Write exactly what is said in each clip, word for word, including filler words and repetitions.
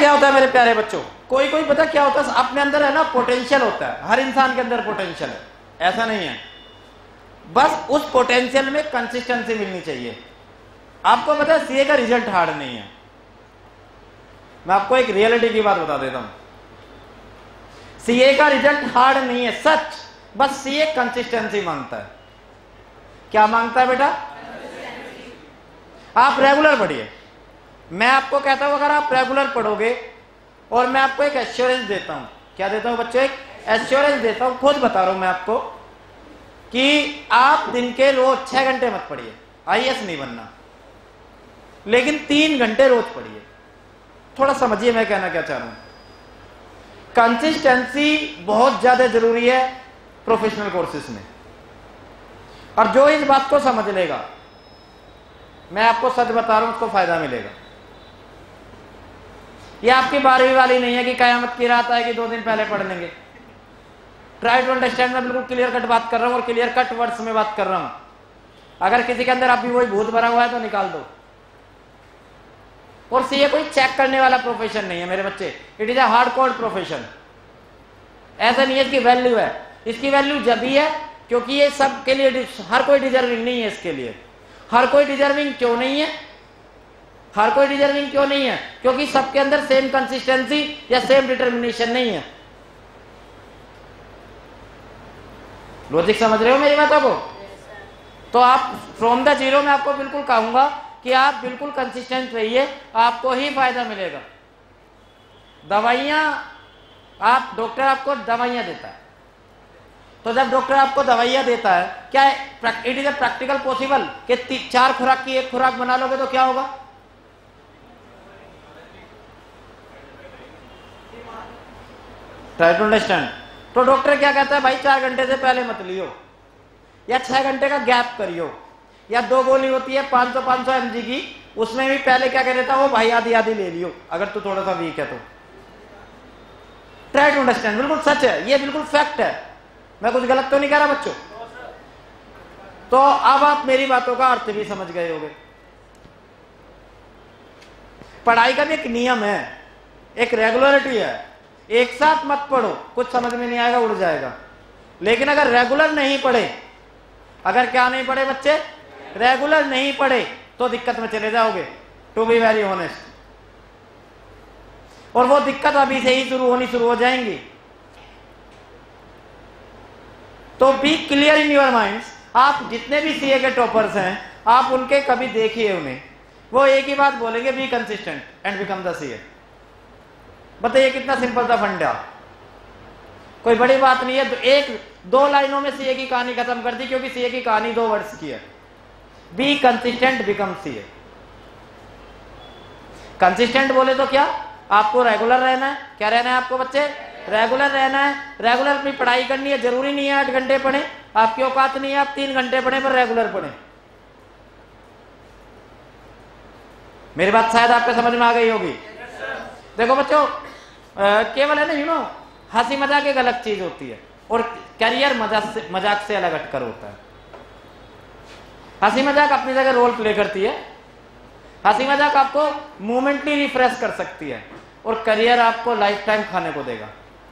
क्या होता है मेरे प्यारे बच्चों, कोई कोई पता क्या होता है, अपने अंदर है ना पोटेंशियल होता है, हर इंसान के अंदर पोटेंशियल है, ऐसा नहीं है, बस उस पोटेंशियल में कंसिस्टेंसी मिलनी चाहिए। आपको पता है सीए का रिजल्ट हार्ड नहीं है, मैं आपको एक रियलिटी की बात बता देता हूं, सीए का रिजल्ट हार्ड नहीं है, सच, बस सीए कंसिस्टेंसी मांगता है। क्या मांगता है बेटा? आप रेगुलर पढ़िए, मैं आपको कहता हूं अगर आप रेगुलर पढ़ोगे, और मैं आपको एक एश्योरेंस देता हूं, क्या देता हूं बच्चों? एक एश्योरेंस देता हूं, खुद बता रहा हूं मैं आपको कि आप दिन के रोज छह घंटे मत पढ़िए, आईएएस नहीं बनना, लेकिन तीन घंटे रोज पढ़िए। थोड़ा समझिए मैं कहना क्या चाह रहा हूं। कंसिस्टेंसी बहुत ज्यादा जरूरी है प्रोफेशनल कोर्सेज में, और जो इस बात को समझ लेगा, मैं आपको सच बता रहा हूं, उसको फायदा मिलेगा। ये आपकी बारहवीं वाली नहीं है कि कयामत की रात आएगी दो दिन पहले पढ़ लेंगे। ट्राई टू अंडरस्टैंड, मैं बिल्कुल क्लियर कट बात कर रहा हूं और क्लियर कट वर्ड्स में बात कर रहा हूं। अगर किसी के अंदर अभी वही भूत भरा हुआ है तो निकाल दो। और सीए कोई चेक करने वाला प्रोफेशन नहीं है मेरे बच्चे, it is a hard core profession. ऐसा नहीं है इसकी वैल्यू है, इसकी वैल्यू जब भी है क्योंकि ये सब के लिए, हर कोई डिजर्विंग नहीं है इसके लिए। हर कोई डिजर्विंग क्यों नहीं है? हर कोई डिजर्विंग क्यों नहीं है? क्योंकि सबके अंदर सेम कंसिस्टेंसी या सेम डिटर्मिनेशन नहीं है। लॉजिक समझ रहे हो मेरी बातों को? तो आप फ्रॉम द जीरो में आपको बिल्कुल कहूंगा कि आप बिल्कुल कंसिस्टेंट रहिए, आपको ही फायदा मिलेगा। दवाइयां, आप डॉक्टर आपको दवाइयां देता है, तो जब डॉक्टर आपको दवाइयां देता है, क्या it is a practical possible कि चार खुराक की एक खुराक बना लोगे तो क्या होगा? Try to understand. तो डॉक्टर क्या कहता है, भाई चार घंटे से पहले मत लियो, या छह घंटे का गैप करियो, या दो गोली होती है पांच सौ पांच सौ एम जी की, उसमें भी पहले क्या कह देता है वो, भाई आधी आधी ले लियो अगर तू थोड़ा सा वीक है तो। ट्राई टू अंडरस्टैंड, बिल्कुल सच है, ये बिल्कुल फैक्ट है, मैं कुछ गलत तो नहीं कह रहा बच्चों। तो अब आप मेरी बातों का अर्थ भी समझ गए होंगे। पढ़ाई का भी एक नियम है, एक रेगुलरिटी है। एक साथ मत पढ़ो, कुछ समझ में नहीं आएगा, उड़ जाएगा। लेकिन अगर रेगुलर नहीं पढ़े, अगर क्या नहीं पढ़े बच्चे? रेगुलर नहीं पढ़े तो दिक्कत में चले जाओगे, टू बी वेरी ऑनेस्ट। और वो दिक्कत अभी से ही शुरू होनी शुरू हो जाएंगी। तो be clear in your minds, आप जितने भी सीए के टॉपर्स हैं, आप उनके कभी देखिए उन्हें, वो एक ही बात बोलेंगे, be consistent and become the CA. बताइए कितना सिंपल सा फंडा, कोई बड़ी बात नहीं है। तो एक दो लाइनों में सीए की कहानी खत्म कर दी, क्योंकि सीए की कहानी दो वर्ड्स की है, be consistent become CA. Consistent बोले तो क्या? आपको रेगुलर रहना है। क्या रहना है आपको बच्चे? रेगुलर रहना है। रेगुलर अपनी पढ़ाई करनी है, जरूरी नहीं है आठ घंटे पढ़े, आपकी औकात नहीं है आप तीन घंटे पढ़े, पर रेगुलर पढ़े। मेरी बात शायद आपको समझ में आ गई होगी। देखो बच्चों, केवल है ना, यू नो, हंसी मजाक एक अलग चीज होती है और करियर मजाक से मजाक से अलग हटकर होता है। हंसी मजाक अपनी जगह रोल प्ले करती है, हंसी मजाक आपको मोमेंटली रिफ्रेश कर सकती है, और करियर आपको लाइफ टाइम खाने को देगा।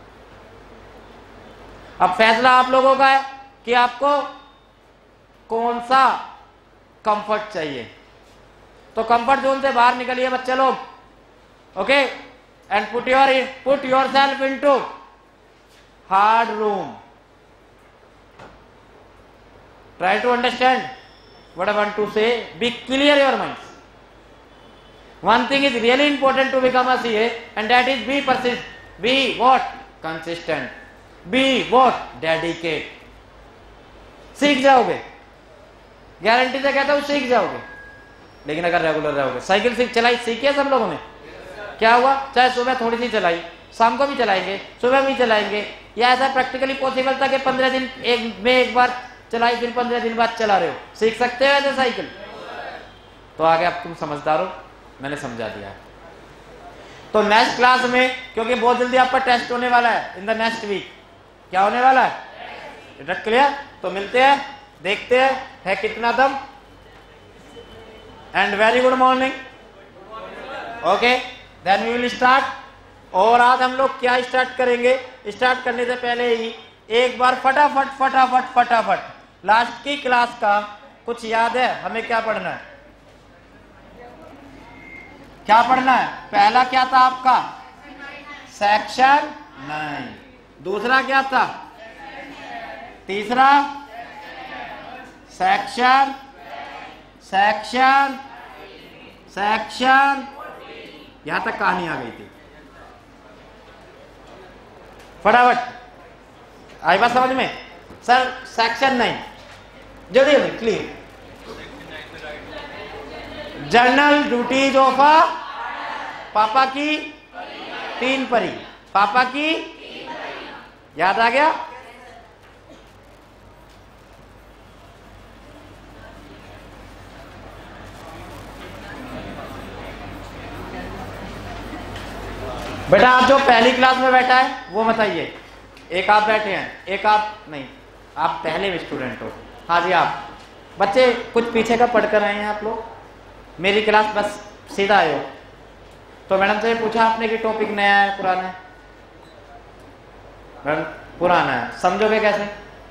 अब फैसला आप लोगों का है कि आपको कौन सा कंफर्ट चाहिए। तो कंफर्ट जोन से बाहर निकलिए बच्चे लोग, okay, and put your put yourself into hard room. Try to understand what I want to say, be clear your minds. One thing is really important to become a C A, and that is be persist, be what? Consistent, be what? Dedicate. सीख जाओगे, guarantee से कहता हूं सीख जाओगे। लेकिन अगर regular रहोगे, साइकिल सीख चलाई सीखी है सब लोगों ने, क्या हुआ? चाहे सुबह थोड़ी सी चलाई, शाम को भी चलाएंगे, सुबह भी चलाएंगे, या ऐसा प्रैक्टिकली पॉसिबल था कि पंद्रह दिन एक में एक बार चलाई, फिर पंद्रह दिन बाद चला रहे हो, सीख सकते हो ऐसे साइकिल? तो आगे आप तुम समझदार हो, मैंने समझा दिया है। तो नेक्स्ट क्लास में, क्योंकि बहुत जल्दी आपका टेस्ट होने वाला है इन द नेक्स्ट वीक, क्या होने वाला है? It clear? तो मिलते हैं, देखते हैं है कितना दम। And very good morning. Okay, then we will start और आज हम लोग क्या स्टार्ट करेंगे, स्टार्ट करने से पहले ही एक बार फटाफट फटाफट फटाफट लास्ट की क्लास का कुछ याद है हमें क्या पढ़ना है, क्या पढ़ना है? पहला क्या था आपका? Section nine. दूसरा क्या था? तीसरा सेक्शन सेक्शन सेक्शन यहां तक कहानी आ गई थी। फटाफट आई बात समझ में? सर सेक्शन नाइन जल्दी जल्दी clear. General duties of a पापा की तीन परी, पापा की याद आ गया? बेटा आप जो पहली क्लास में बैठा है वो बताइए। एक आप बैठे हैं, एक आप नहीं, आप पहले भी स्टूडेंट हो। हाँ जी आप बच्चे कुछ पीछे का पढ़ कर आए हैं आप लोग, मेरी क्लास बस सीधा आए हो। तो मैडम से पूछा आपने कि टॉपिक नया है पुराना है? मैडम पुराना है, समझोगे कैसे?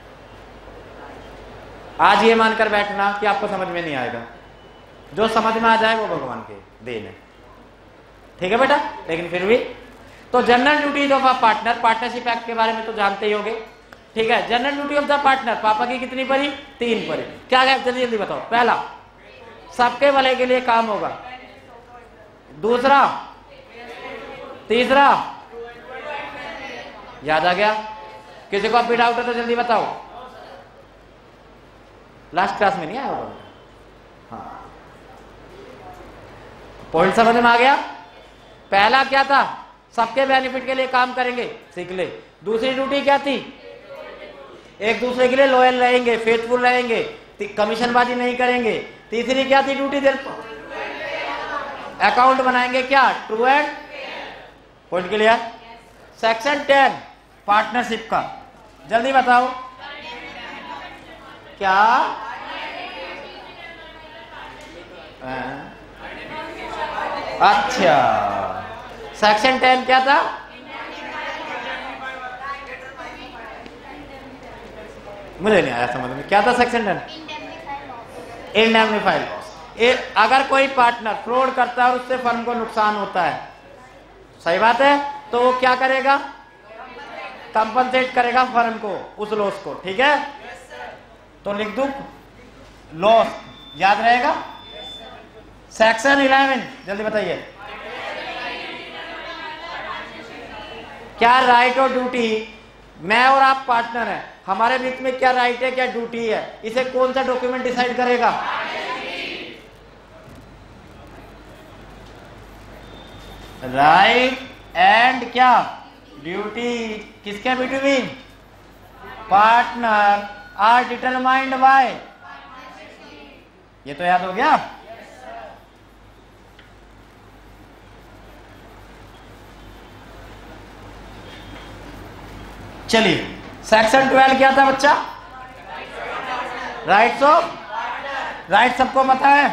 आज ये मानकर बैठना कि आपको समझ में नहीं आएगा, जो समझ में आ जाए वो भगवान के देन है, ठीक है बेटा? लेकिन फिर भी तो general duties of a partner, partnership act के बारे में तो जानते ही होगे, ठीक है? General duty of the partner, पापा की कितनी परी? तीन परी। क्या क्या जल्दी जल्दी बताओ। पहला सबके भले के लिए काम होगा, दूसरा तीसरा याद आ गया? किसी को अभी डाउट है तो जल्दी बताओ, लास्ट क्लास में नहीं आया होगा। हाँ पॉइंट समझ में आ गया? पहला क्या था? सबके बेनिफिट के लिए काम करेंगे, सीख ले। दूसरी ड्यूटी क्या थी? एक दूसरे के लिए लॉयल रहेंगे, फेथफुल रहेंगे, कमीशनबाजी नहीं करेंगे। तीसरी क्या थी ड्यूटी? अकाउंट बनाएंगे, क्या? True and point clear? Section ten partnership का जल्दी बताओ क्या? अच्छा सेक्शन टेन क्या था? मुझे नहीं आया समझ में, क्या था सेक्शन टेन? इंडेमनिफाई लॉस। अगर कोई पार्टनर फ्रॉड करता है और उससे फर्म को नुकसान होता है, सही बात है, तो वो क्या करेगा? कंपनसेट करेगा फर्म को उस लॉस को, ठीक है? तो लिख दूं लॉस, याद रहेगा? सेक्शन इलेवन जल्दी बताइए क्या राइट और ड्यूटी? मैं और आप पार्टनर हैं, हमारे बीच में क्या राइट है क्या ड्यूटी है, इसे कौन सा डॉक्यूमेंट डिसाइड करेगा? राइट एंड क्या ड्यूटी किसके between? Partner are determined by, ये तो याद हो गया? चलिए सेक्शन ट्वेल्व क्या था बच्चा? राइट्स ऑफ, राइट सबको पता है?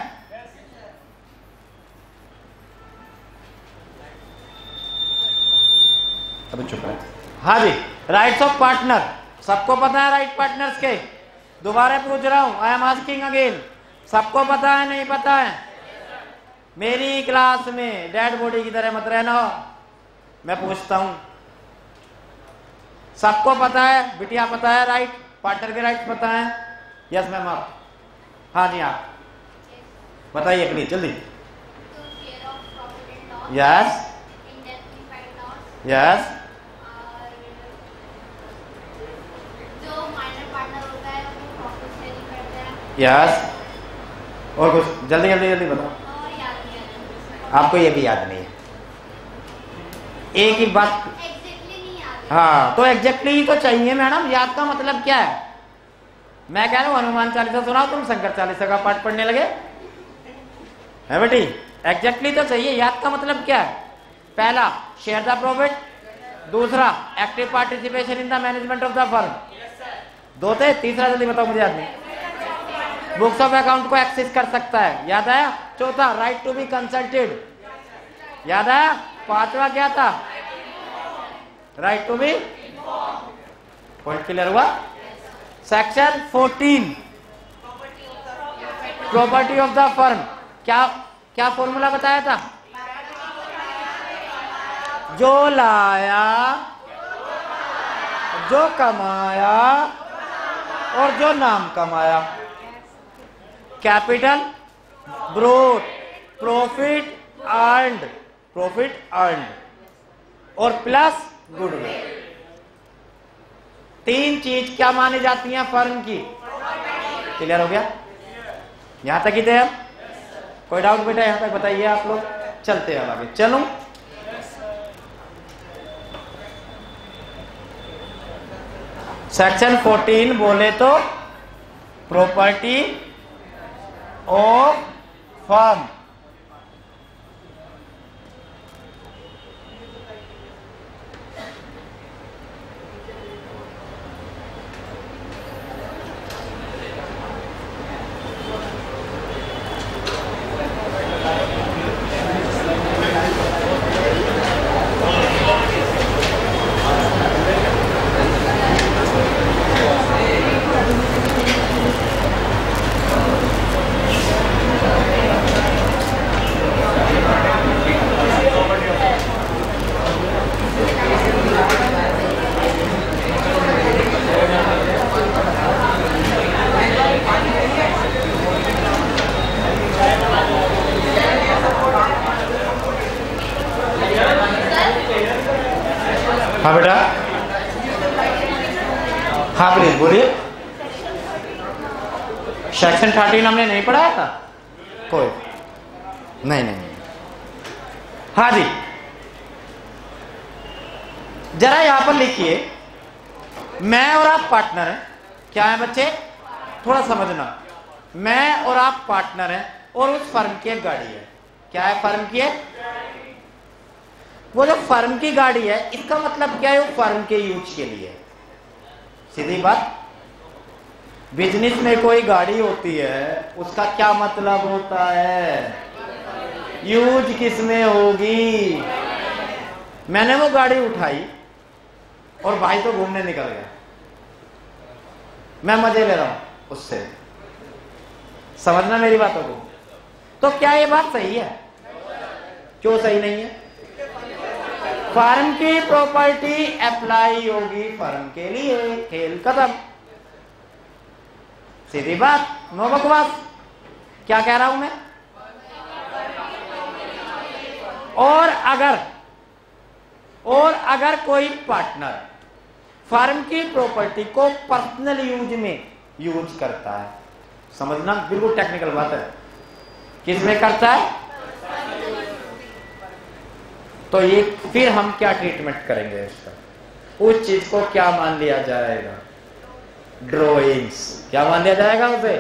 अभी चुप रहे। हाँ जी राइट्स ऑफ पार्टनर सबको पता है? राइट पार्टनर्स के दोबारा पूछ रहा हूं, आई एम आस्किंग अगेन, सबको पता है नहीं पता है? मेरी क्लास में डेड बॉडी की तरह मत रहना, मैं पूछता हूं सबको पता है? बिटिया पता है राइट पार्टनर के राइट पता है? यस मैम आप? हाँ जी आप बताइए प्लीज जल्दी। यस यस यस और कुछ जल्दी जल्दी जल्दी बताओ। आपको ये भी याद नहीं है? एक ही बात। हाँ तो एग्जैक्टली ही तो चाहिए मैडम, याद का मतलब क्या है? मैं कह रहा हूँ हनुमान चालीसा सुनाओ, तुम शंकर चालीसा का पाठ पढ़ने लगे है बेटी? एग्जैक्टली तो चाहिए, याद का मतलब क्या है? पहला शेयर द प्रॉफिट, दूसरा active participation in the management of the firm, दो थे, तीसरा जल्दी बताओ मुझे याद नहीं। बुक्स ऑफ अकाउंट को एक्सेस कर सकता है, याद आया? चौथा राइट टू बी कंसल्टेड, याद आया? पांचवा क्या था? Right to be, point clear हुआ। Section fourteen, property of the firm. क्या क्या फॉर्मूला बताया था? जो लाया, जो कमाया और जो नाम कमाया। Capital brought, profit earned, profit earned और प्लस गुडविल। तीन चीज क्या मानी जाती हैं फर्म की? क्लियर हो गया? यहां तक ही थे हम? कोई डाउट बेटा यहां तक बताइए आप लोग, चलते हैं आगे। चलो सेक्शन फोर्टीन बोले तो प्रॉपर्टी ऑफ फर्म। हाँ बेटा, हाँ प्लीज बोलिए। सेक्शन थर्टीन हमने नहीं पढ़ाया था? कोई नहीं नहीं, नहीं। हाँ जी, जरा यहां पर लिखिए, मैं और आप पार्टनर हैं। क्या है बच्चे? थोड़ा समझना। मैं और आप पार्टनर हैं और उस फर्म की एक गाड़ी है। क्या है फर्म की? है वो जो फर्म की गाड़ी है, इसका मतलब क्या है? वो फर्म के यूज के लिए। सीधी बात, बिजनेस में कोई गाड़ी होती है, उसका क्या मतलब होता है? यूज किसमें होगी? मैंने वो गाड़ी उठाई और भाई तो घूमने निकल गया, मैं मजे ले रहा हूं उससे। समझना मेरी बातों को। तो क्या ये बात सही है? क्यों सही नहीं है? फर्म की प्रॉपर्टी अप्लाई होगी फर्म के लिए, खेल खत्म। सीधी बात, नो बकवास। क्या कह रहा हूं मैं? और अगर और अगर कोई पार्टनर फर्म की प्रॉपर्टी को पर्सनल यूज में यूज करता है, समझना बिल्कुल टेक्निकल बात है, किसमें करता है? तो ये फिर हम क्या ट्रीटमेंट करेंगे इसका? उस चीज को क्या मान लिया जाएगा? ड्रॉइंग्स। क्या मान लिया जाएगा उसे?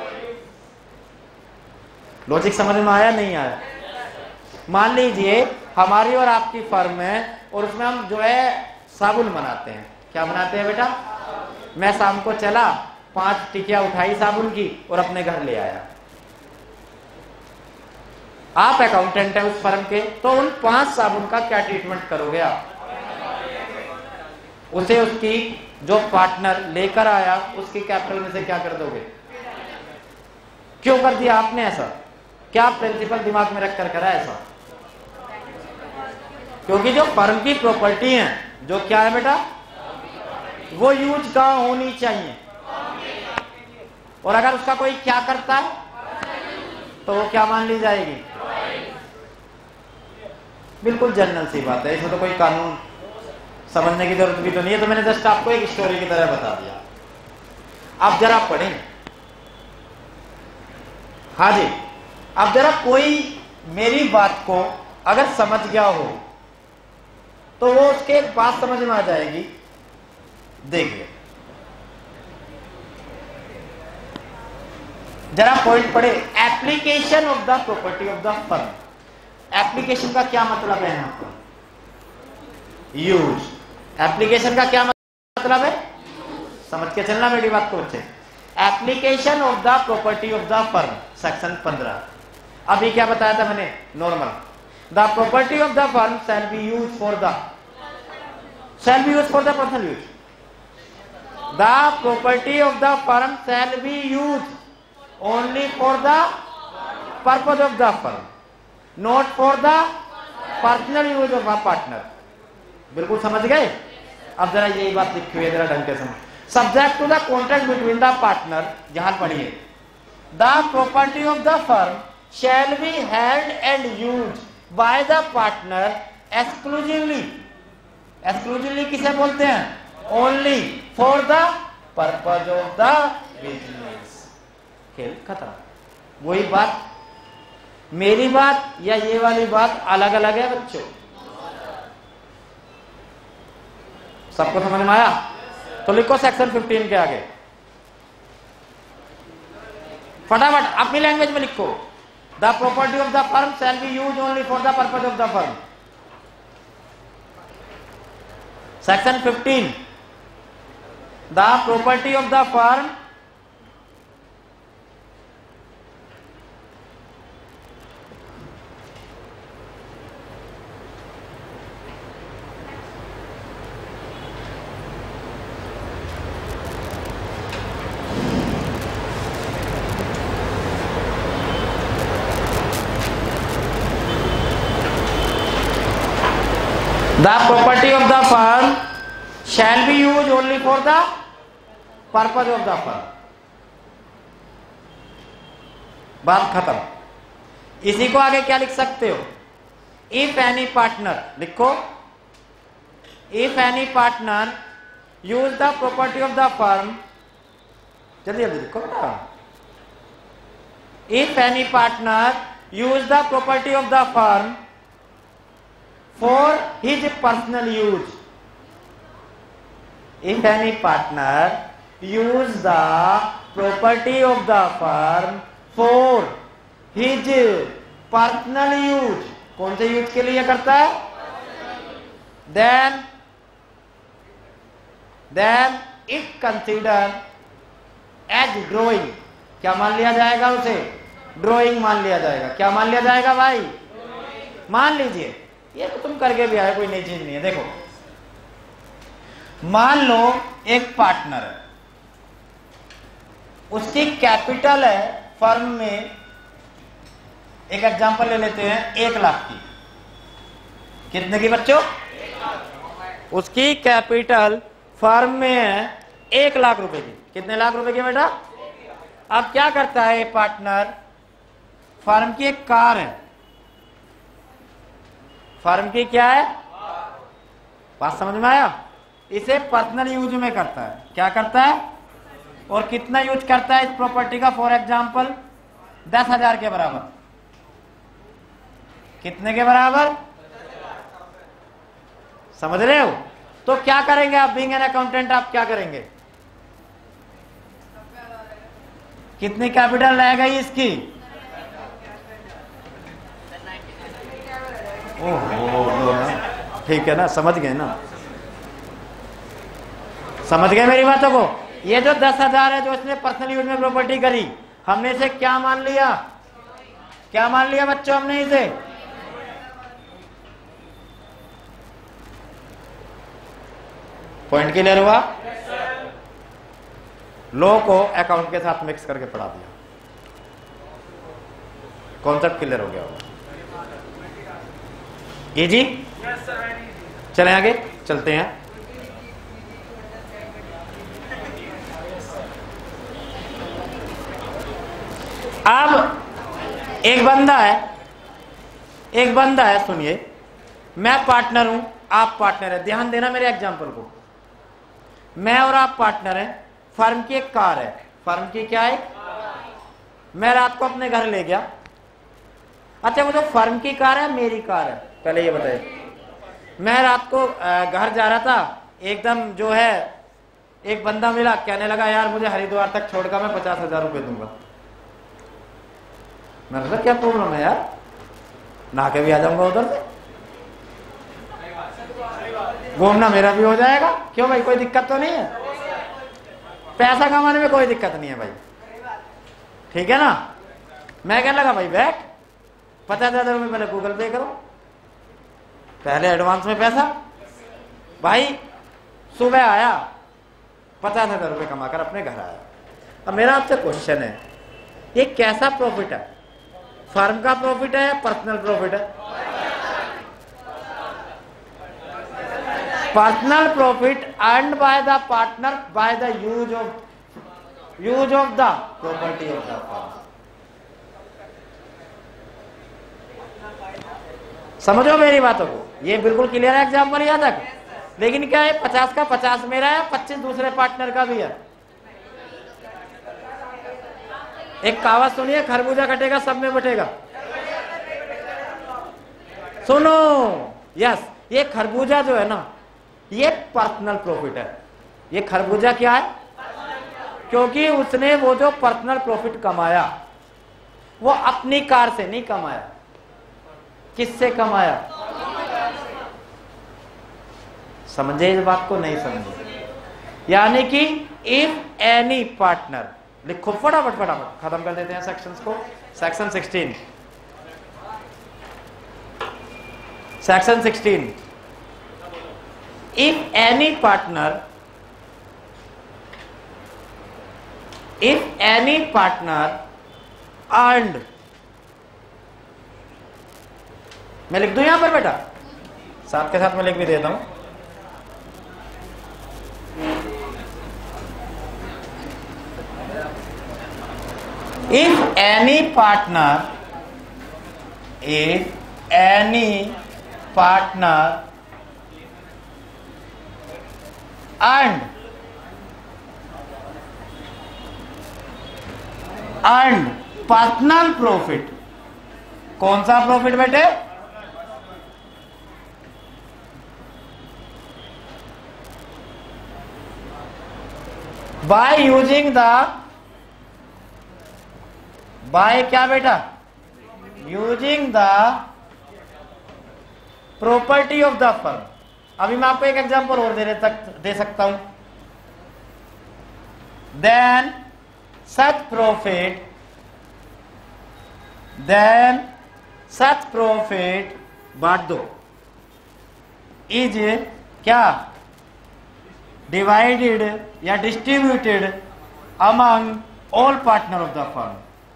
लॉजिक समझ में आया नहीं आया? मान लीजिए हमारी और आपकी फर्म है और उसमें हम जो है साबुन बनाते हैं। क्या बनाते हैं बेटा? मैं शाम को चला, पांच टिकिया उठाई साबुन की और अपने घर ले आया। आप अकाउंटेंट है उस फर्म के, तो उन पांच साबुन का क्या ट्रीटमेंट करोगे आप? उसे उसकी जो पार्टनर लेकर आया उसकी कैपिटल में से क्या कर दोगे? क्यों कर दिया आपने ऐसा? क्या प्रिंसिपल दिमाग में रख कर करा ऐसा? क्योंकि जो फर्म की प्रॉपर्टी है, जो क्या है बेटा, वो यूज कहां होनी चाहिए? और अगर उसका कोई क्या करता है तो वो क्या मान ली जाएगी? बिल्कुल जनरल सी बात है, इसमें तो कोई कानून समझने की जरूरत भी तो नहीं है। तो मैंने जस्ट आपको एक स्टोरी की तरह बता दिया। आप जरा पढ़ें। हाँ जी, अब जरा कोई मेरी बात को अगर समझ गया हो तो वो उसके बात समझ में आ जाएगी। देखिए जरा पॉइंट पढ़े। Application of the property of the firm. Application का क्या मतलब है यहां पर? यूज। एप्लीकेशन का क्या मतलब है? समझ के चलना मेरी बात को बच्चे। Application of the property of the firm, section पंद्रह। अभी क्या बताया था मैंने? Normal. The property of the firm shall be use for the shall be used for the personal use. The property of the firm shall be used only for the purpose of the firm, not for the personal use of a partner. बिल्कुल समझ गए? अब जरा यही बात लिखी हुई है, जरा ढंग से समझ. Subject to the contract between the partner, जहां पढ़िए, the property of the firm shall be held and used by the partner exclusively. Exclusively किसे बोलते हैं? Only for the purpose of the business. खेल खत्म. वही बात, मेरी बात या ये वाली बात अलग अलग है बच्चों. सबको समझ में आया? तो लिखो सेक्शन फिफ्टीन के आगे फटाफट अपनी लैंग्वेज में लिखो. The property of the firm shall be use only for the purpose of the firm. Section fifteen, the property of the firm The property of the firm shall be used only for the purpose of the firm. बात खत्म. इसी को आगे क्या लिख सकते हो? If any partner, लिखो, if any partner use the property of the firm, जल्दी जल्दी लिखो ना. If any partner use the property of the firm for his personal use, if any partner use the property of the firm for his personal use, कौन से use के लिए करता है? then then it consider as drawing, क्या मान लिया जाएगा उसे? ड्राइंग मान लिया जाएगा. क्या मान लिया जाएगा भाई? मान लीजिए, ये तो तुम करके भी आए, कोई नई चीज नहीं है. देखो, मान लो एक पार्टनर है, उसकी कैपिटल है फर्म में, एक एग्जांपल ले लेते हैं, एक लाख की. कितने की बच्चों? उसकी कैपिटल फर्म में है एक लाख रुपए की. कितने लाख रुपए की बेटा? अब क्या करता है ये पार्टनर? फर्म की एक कार है, फर्म की क्या है? बात समझ में आया? इसे पर्सनल यूज में करता है. क्या करता है? और कितना यूज करता है इस प्रॉपर्टी का? फॉर एग्जांपल दस हजार के बराबर. कितने के बराबर? समझ रहे हो? तो क्या करेंगे आप? बीइंग एन अकाउंटेंट आप क्या करेंगे? कितनी कैपिटल रह गई इसकी? ओहो, ठीक है ना, समझ गए ना? समझ गए मेरी बातों को? ये जो दस हजार है जो इसने पर्सनल यूज में प्रॉपर्टी करी, हमने इसे क्या मान लिया? क्या मान लिया बच्चों हमने इसे? पॉइंट क्लियर हुआ? लॉ को अकाउंट के साथ मिक्स करके पढ़ा दिया. कॉन्सेप्ट क्लियर हो गया होगा. इजी? चलें आगे, चलते हैं. अब एक बंदा है, एक बंदा है, सुनिए, मैं पार्टनर हूं, आप पार्टनर है. ध्यान देना मेरे एग्जांपल को. मैं और आप पार्टनर हैं. फर्म की एक कार है. फर्म की क्या है? मैं रात को अपने घर ले गया. अच्छा, वो जो फर्म की कार है मेरी कार है? पहले ये बताइए. मैं रात को घर जा रहा था, एकदम जो है एक बंदा मिला, कहने लगा यार मुझे हरिद्वार तक छोड़कर मैं पचास हजार रुपये दूंगा. मैंने कहा क्या प्रॉब्लम है यार, नहा के भी आ जाऊंगा उधर से, घूमना मेरा भी हो जाएगा. क्यों भाई, कोई दिक्कत तो नहीं है? पैसा कमाने में कोई दिक्कत नहीं है भाई, ठीक है ना? मैं कहने लगा भाई बैठ, पचास हजार रुपये पहले गूगल पे करो, पहले एडवांस में पैसा. भाई सुबह आया, पचास हजार रुपये कमाकर अपने घर आया। अब मेरा आपसे क्वेश्चन है, ये कैसा प्रॉफिट है? फर्म का प्रॉफिट है या पर्सनल प्रॉफिट है? Personal profit earned by the partner by the use of use of the property of the firm. समझो मेरी बातों को, ये बिल्कुल क्लियर है एग्जाम्पल यहाँ तक। लेकिन क्या है, पचास का पचास मेरा है, पच्चीस दूसरे पार्टनर का भी है। एक कहावत सुनिए, खरबूजा कटेगा सब में बटेगा। सुनो, यस, ये खरबूजा जो है ना, ये पर्सनल प्रॉफिट है। ये खरबूजा क्या है? क्योंकि उसने वो जो पर्सनल प्रॉफिट कमाया वो अपनी कार से नहीं कमाया। किससे कमाया? समझे इस बात को? नहीं समझे? यानी कि इफ एनी पार्टनर, लिखो फटाफट फटाफट, खत्म कर देते हैं सेक्शंस को। Section sixteen, section sixteen, if any partner if any partner earned, मैं लिख दूं यहां पर बेटा, साथ के साथ मैं लिख भी देता हूं। If any partner, if any partner earned earned personal profit, कौन सा प्रॉफिट बेटे? By using the, by क्या बेटा? Using the property of the firm। अभी मैं आपको एक एग्जांपल और दे, दे सकता हूं। Then such profit, then such profit बांट दो, is क्या? डिवाइडेड या distributed among all partner of the firm.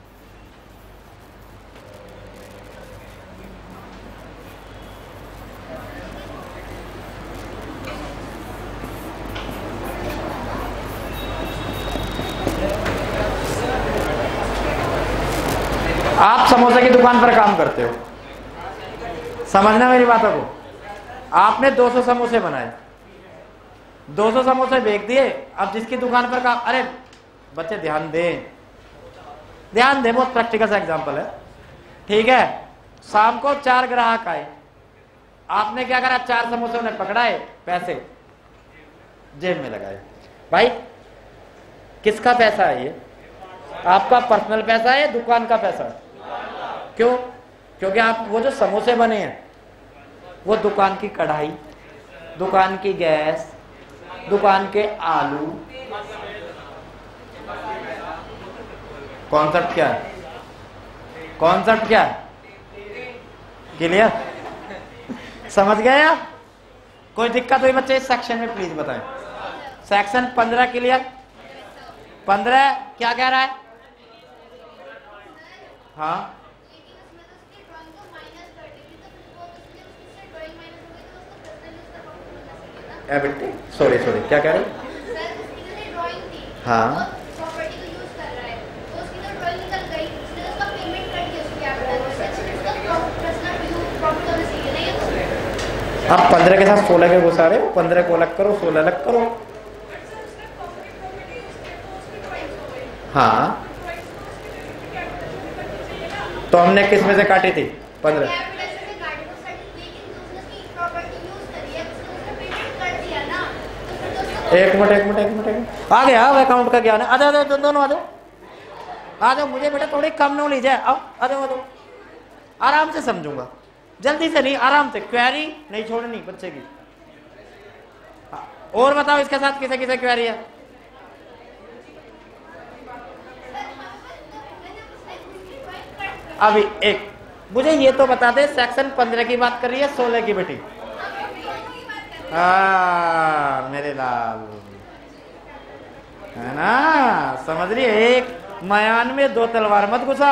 आप समोसे की दुकान पर काम करते हो, समझना मेरी बातों को। आपने दो सौ समोसे बनाए, दो सौ समोसे बेच दिए। अब जिसकी दुकान पर काम, अरे बच्चे ध्यान दें, ध्यान दें, बहुत प्रैक्टिकल सा एग्जांपल है, ठीक है। शाम को चार ग्राहक आए, आपने क्या करा? चार समोसे उन्हें पकड़ाए, पैसे जेब में लगाए। भाई किसका पैसा है ये? आपका पर्सनल पैसा है, दुकान का पैसा है? क्यों? क्योंकि आप वो जो समोसे बने हैं वो दुकान की कढ़ाई, दुकान की गैस, दुकान के आलू, कॉन्सेप्ट क्या है? कॉन्सेप्ट क्या है? क्लियर? समझ गए आप? कोई दिक्कत हुई बच्चे इस सेक्शन में प्लीज बताएं। सेक्शन पंद्रह क्लियर? पंद्रह क्या कह रहा है? हाँ, सॉरी सॉरी क्या कह रहे? हाँ, आप पंद्रह के साथ सोलह के घुसा रहे हो, पंद्रह को अलग करो, सोलह अलग करो। हाँ, तो हमने किस में से काटी थी? पंद्रह। एक मिनट एक मिनट एक मिनट एक मिनट आ गया, अब अकाउंट का ज्ञान है। आ जाओ दोनों, आ जाओ आ जाओ, मुझे बेटा थोड़ी कम नॉलेज है। आओ आ जाओ आ जाओ, आराम से समझूंगा, जल्दी से नहीं, आराम से, क्वेरी नहीं छोड़नी बच्चे की। और बताओ इसके साथ किसे किसे क्वेरी है? अभी एक मुझे ये तो बता दे, सेक्शन पंद्रह की बात कर रही है सोलह की बेटी? आ, मेरे लाल है ना, समझ रही है? एक मयान में दो तलवार मत घुसा।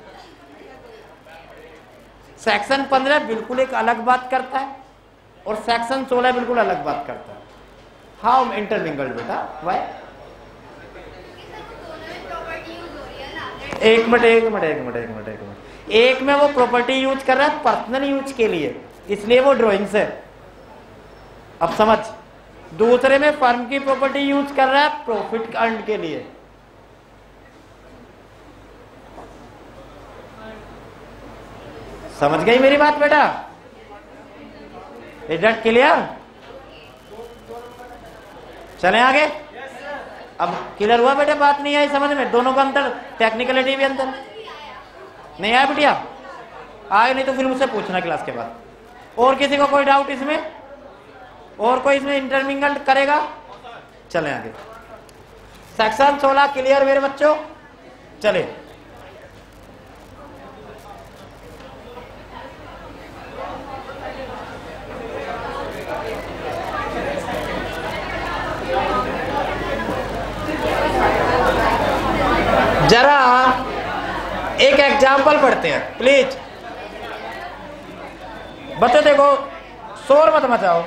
सेक्शन पंद्रह बिल्कुल एक अलग बात करता है और सेक्शन सोलह बिल्कुल अलग बात करता है। हाउ इंटरमिंगल्ड बेटा, वाई? एक मिनट एक मिनट एक मिनट एक मिनट एक मिनट एक में वो प्रॉपर्टी यूज कर रहा है पर्सनल यूज के लिए, इसलिए वो ड्राइंग्स है। अब समझ, दूसरे में फर्म की प्रॉपर्टी यूज कर रहा है प्रॉफिट अर्न के लिए। समझ गई मेरी बात बेटा? Is that clear? चले आगे। अब क्लियर हुआ बेटा? बात नहीं आई समझ में? दोनों का अंतर, टेक्निकलिटी भी अंतर नहीं आया बेटिया? आए नहीं तो फिर मुझसे पूछना क्लास के बाद। और किसी को कोई डाउट इसमें? और कोई इसमें इंटरमिंगल करेगा? चले आगे। सेक्शन सोलह क्लियर मेरे बच्चों? चले। जरा एक एग्जाम्पल पढ़ते हैं प्लीज। बच्चों देखो, शोर मत मचाओ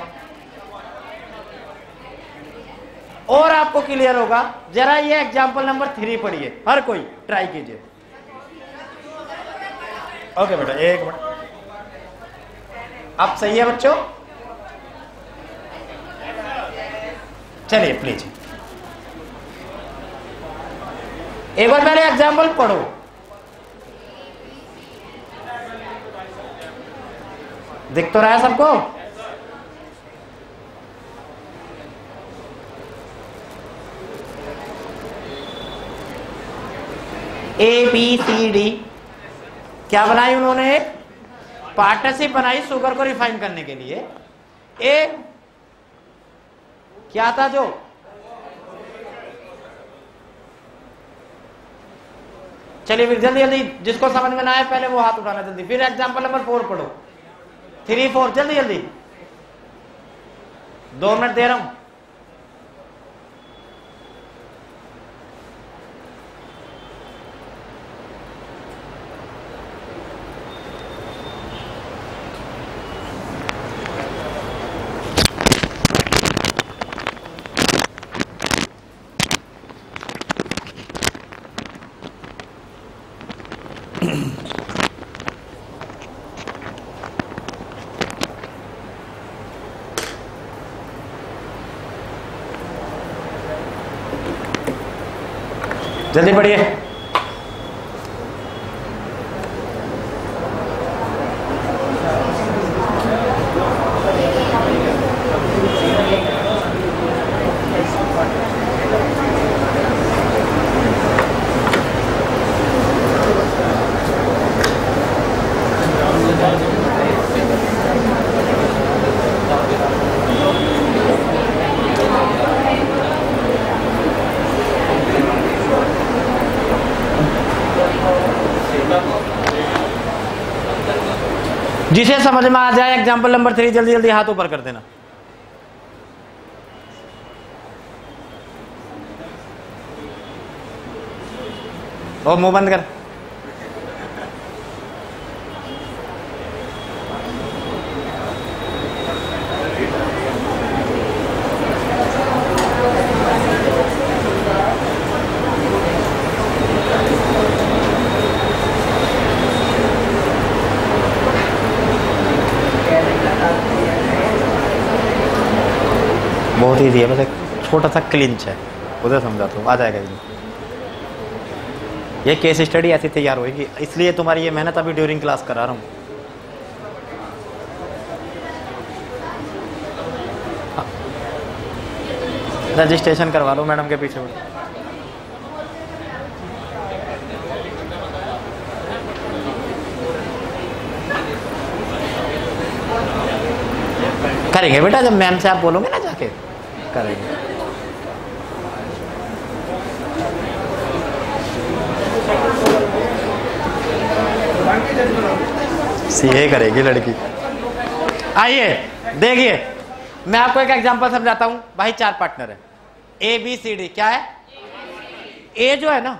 और आपको क्लियर होगा। जरा ये एग्जाम्पल नंबर थ्री पढ़िए, हर कोई ट्राई कीजिए। ओके बेटा, एक मिनट। अब सही है बच्चों? चलिए प्लीज एक बार पहले एग्जाम्पल पढ़ो। दिख तो रहा है सबको? ए बी सी डी क्या बनाई उन्होंने? पार्टनरशिप बनाई शुगर को रिफाइन करने के लिए। ए क्या था जो? चलिए फिर जल्दी जल्दी, जिसको समझ में ना आए पहले वो हाथ उठाना जल्दी। फिर एग्जाम्पल नंबर फोर पढ़ो। थ्री फोर जल्दी जल्दी, दो मिनट दे रहा हूं। जल्दी पढ़िए। जिसे समझ में आ जाए एग्जाम्पल नंबर थ्री जल्दी जल्दी हाथ ऊपर कर देना। और मुंह बंद कर। बहुत ईजी है, बस एक छोटा सा क्लिंच है, उधर समझाता हूँ, आ जाएगा ये। ये केस स्टडी ऐसी तैयार होगी, इसलिए तुम्हारी ये मेहनत अभी ड्यूरिंग क्लास करा रहा हूँ। रजिस्ट्रेशन करवा लो मैडम के पीछे। करेंगे बेटा, जब मैम से आप बोलोगे ना जाके करेंगे। सीए करेगी लड़की। आइए देखिए, मैं आपको एक एग्जांपल समझाता हूं भाई। चार पार्टनर है, ए बी सी डी। क्या है? ए जो है ना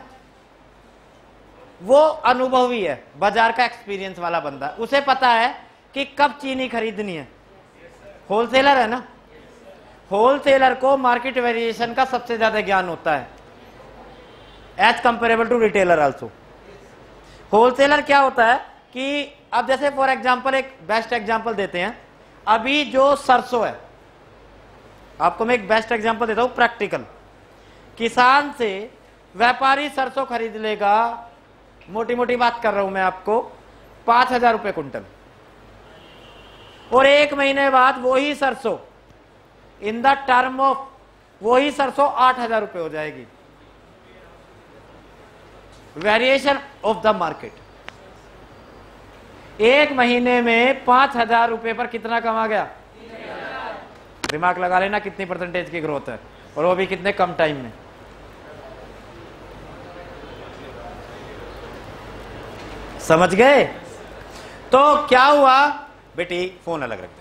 वो अनुभवी है, बाजार का एक्सपीरियंस वाला बंदा, उसे पता है कि कब चीनी खरीदनी है। होलसेलर है ना, होलसेलर को मार्केट वेरिएशन का सबसे ज्यादा ज्ञान होता है as comparable to retailer also. Wholesaler क्या होता है कि अब जैसे फॉर एग्जांपल एक बेस्ट एग्जांपल देते हैं, अभी जो सरसों है, आपको मैं एक बेस्ट एग्जांपल देता हूं प्रैक्टिकल। किसान से व्यापारी सरसों खरीद लेगा, मोटी मोटी बात कर रहा हूं मैं आपको, पांच हजार रुपए कुंटल, और एक महीने बाद वही सरसों इन द टर्म ऑफ वही सरसों आठ हजार रुपए हो जाएगी। Variation of the market. एक महीने में पांच हजार रुपए पर कितना कमा गया? दिमाग लगा लेना कितनी परसेंटेज की ग्रोथ है, और वो भी कितने कम टाइम में। समझ गए? तो क्या हुआ बेटी, फोन अलग रख दे,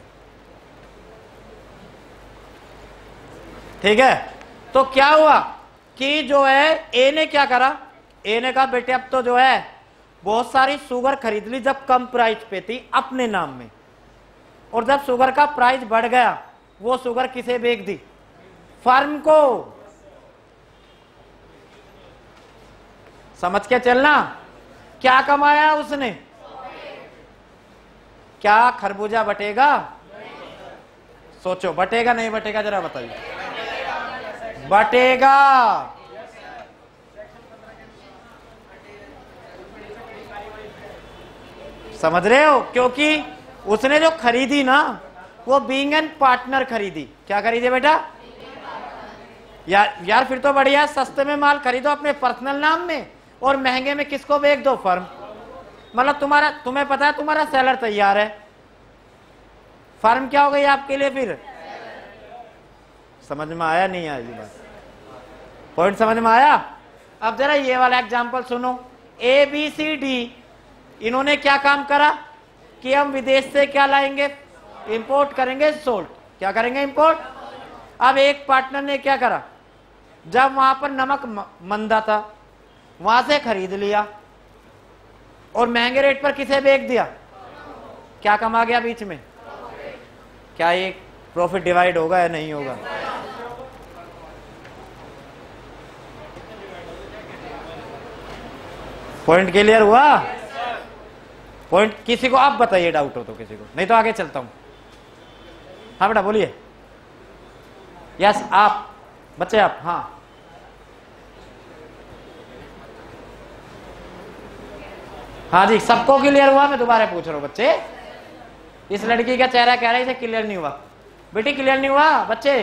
ठीक है? तो क्या हुआ कि जो है ए ने क्या करा, ए ने कहा बेटे अब तो जो है बहुत सारी शुगर खरीद ली जब कम प्राइस पे थी अपने नाम में, और जब शुगर का प्राइस बढ़ गया वो शुगर किसे बेच दी? फर्म को। समझ के चलना। क्या कमाया उसने? क्या खरबूजा बटेगा? सोचो, बटेगा नहीं बटेगा जरा बताइए। बटेगा। समझ रहे हो? क्योंकि उसने जो खरीदी ना वो बीइंग एन पार्टनर खरीदी। क्या खरीदे बेटा? यार यार फिर तो बढ़िया, सस्ते में माल खरीदो अपने पर्सनल नाम में, और महंगे में किसको बेच दो? फर्म। मतलब तुम्हारा, तुम्हें पता है तुम्हारा सेलर तैयार है, फर्म क्या हो गई आपके लिए फिर? समझ में आया नहीं आया ये बात? पॉइंट समझ में आया? अब जरा ये वाला एग्जांपल सुनो। ए बी सी डी इन्होंने क्या काम करा कि हम विदेश से क्या लाएंगे? इंपोर्ट करेंगे सोल्ट। क्या करेंगे? इंपोर्ट। अब एक पार्टनर ने क्या करा, जब वहां पर नमक मंदा था वहां से खरीद लिया और महंगे रेट पर किसे बेच दिया? क्या कमा गया बीच में? क्या ये प्रॉफिट डिवाइड होगा या नहीं होगा? पॉइंट क्लियर हुआ? पॉइंट किसी को आप बताइए, डाउट हो तो किसी को, नहीं तो आगे चलता हूं। हाँ बेटा बोलिए। यस आप बच्चे, आप। हाँ हाँ जी, सबको क्लियर हुआ? मैं दोबारा पूछ रहा हूं बच्चे। इस लड़की का चेहरा कह रहा है इसे क्लियर नहीं हुआ। बेटी क्लियर नहीं हुआ? बच्चे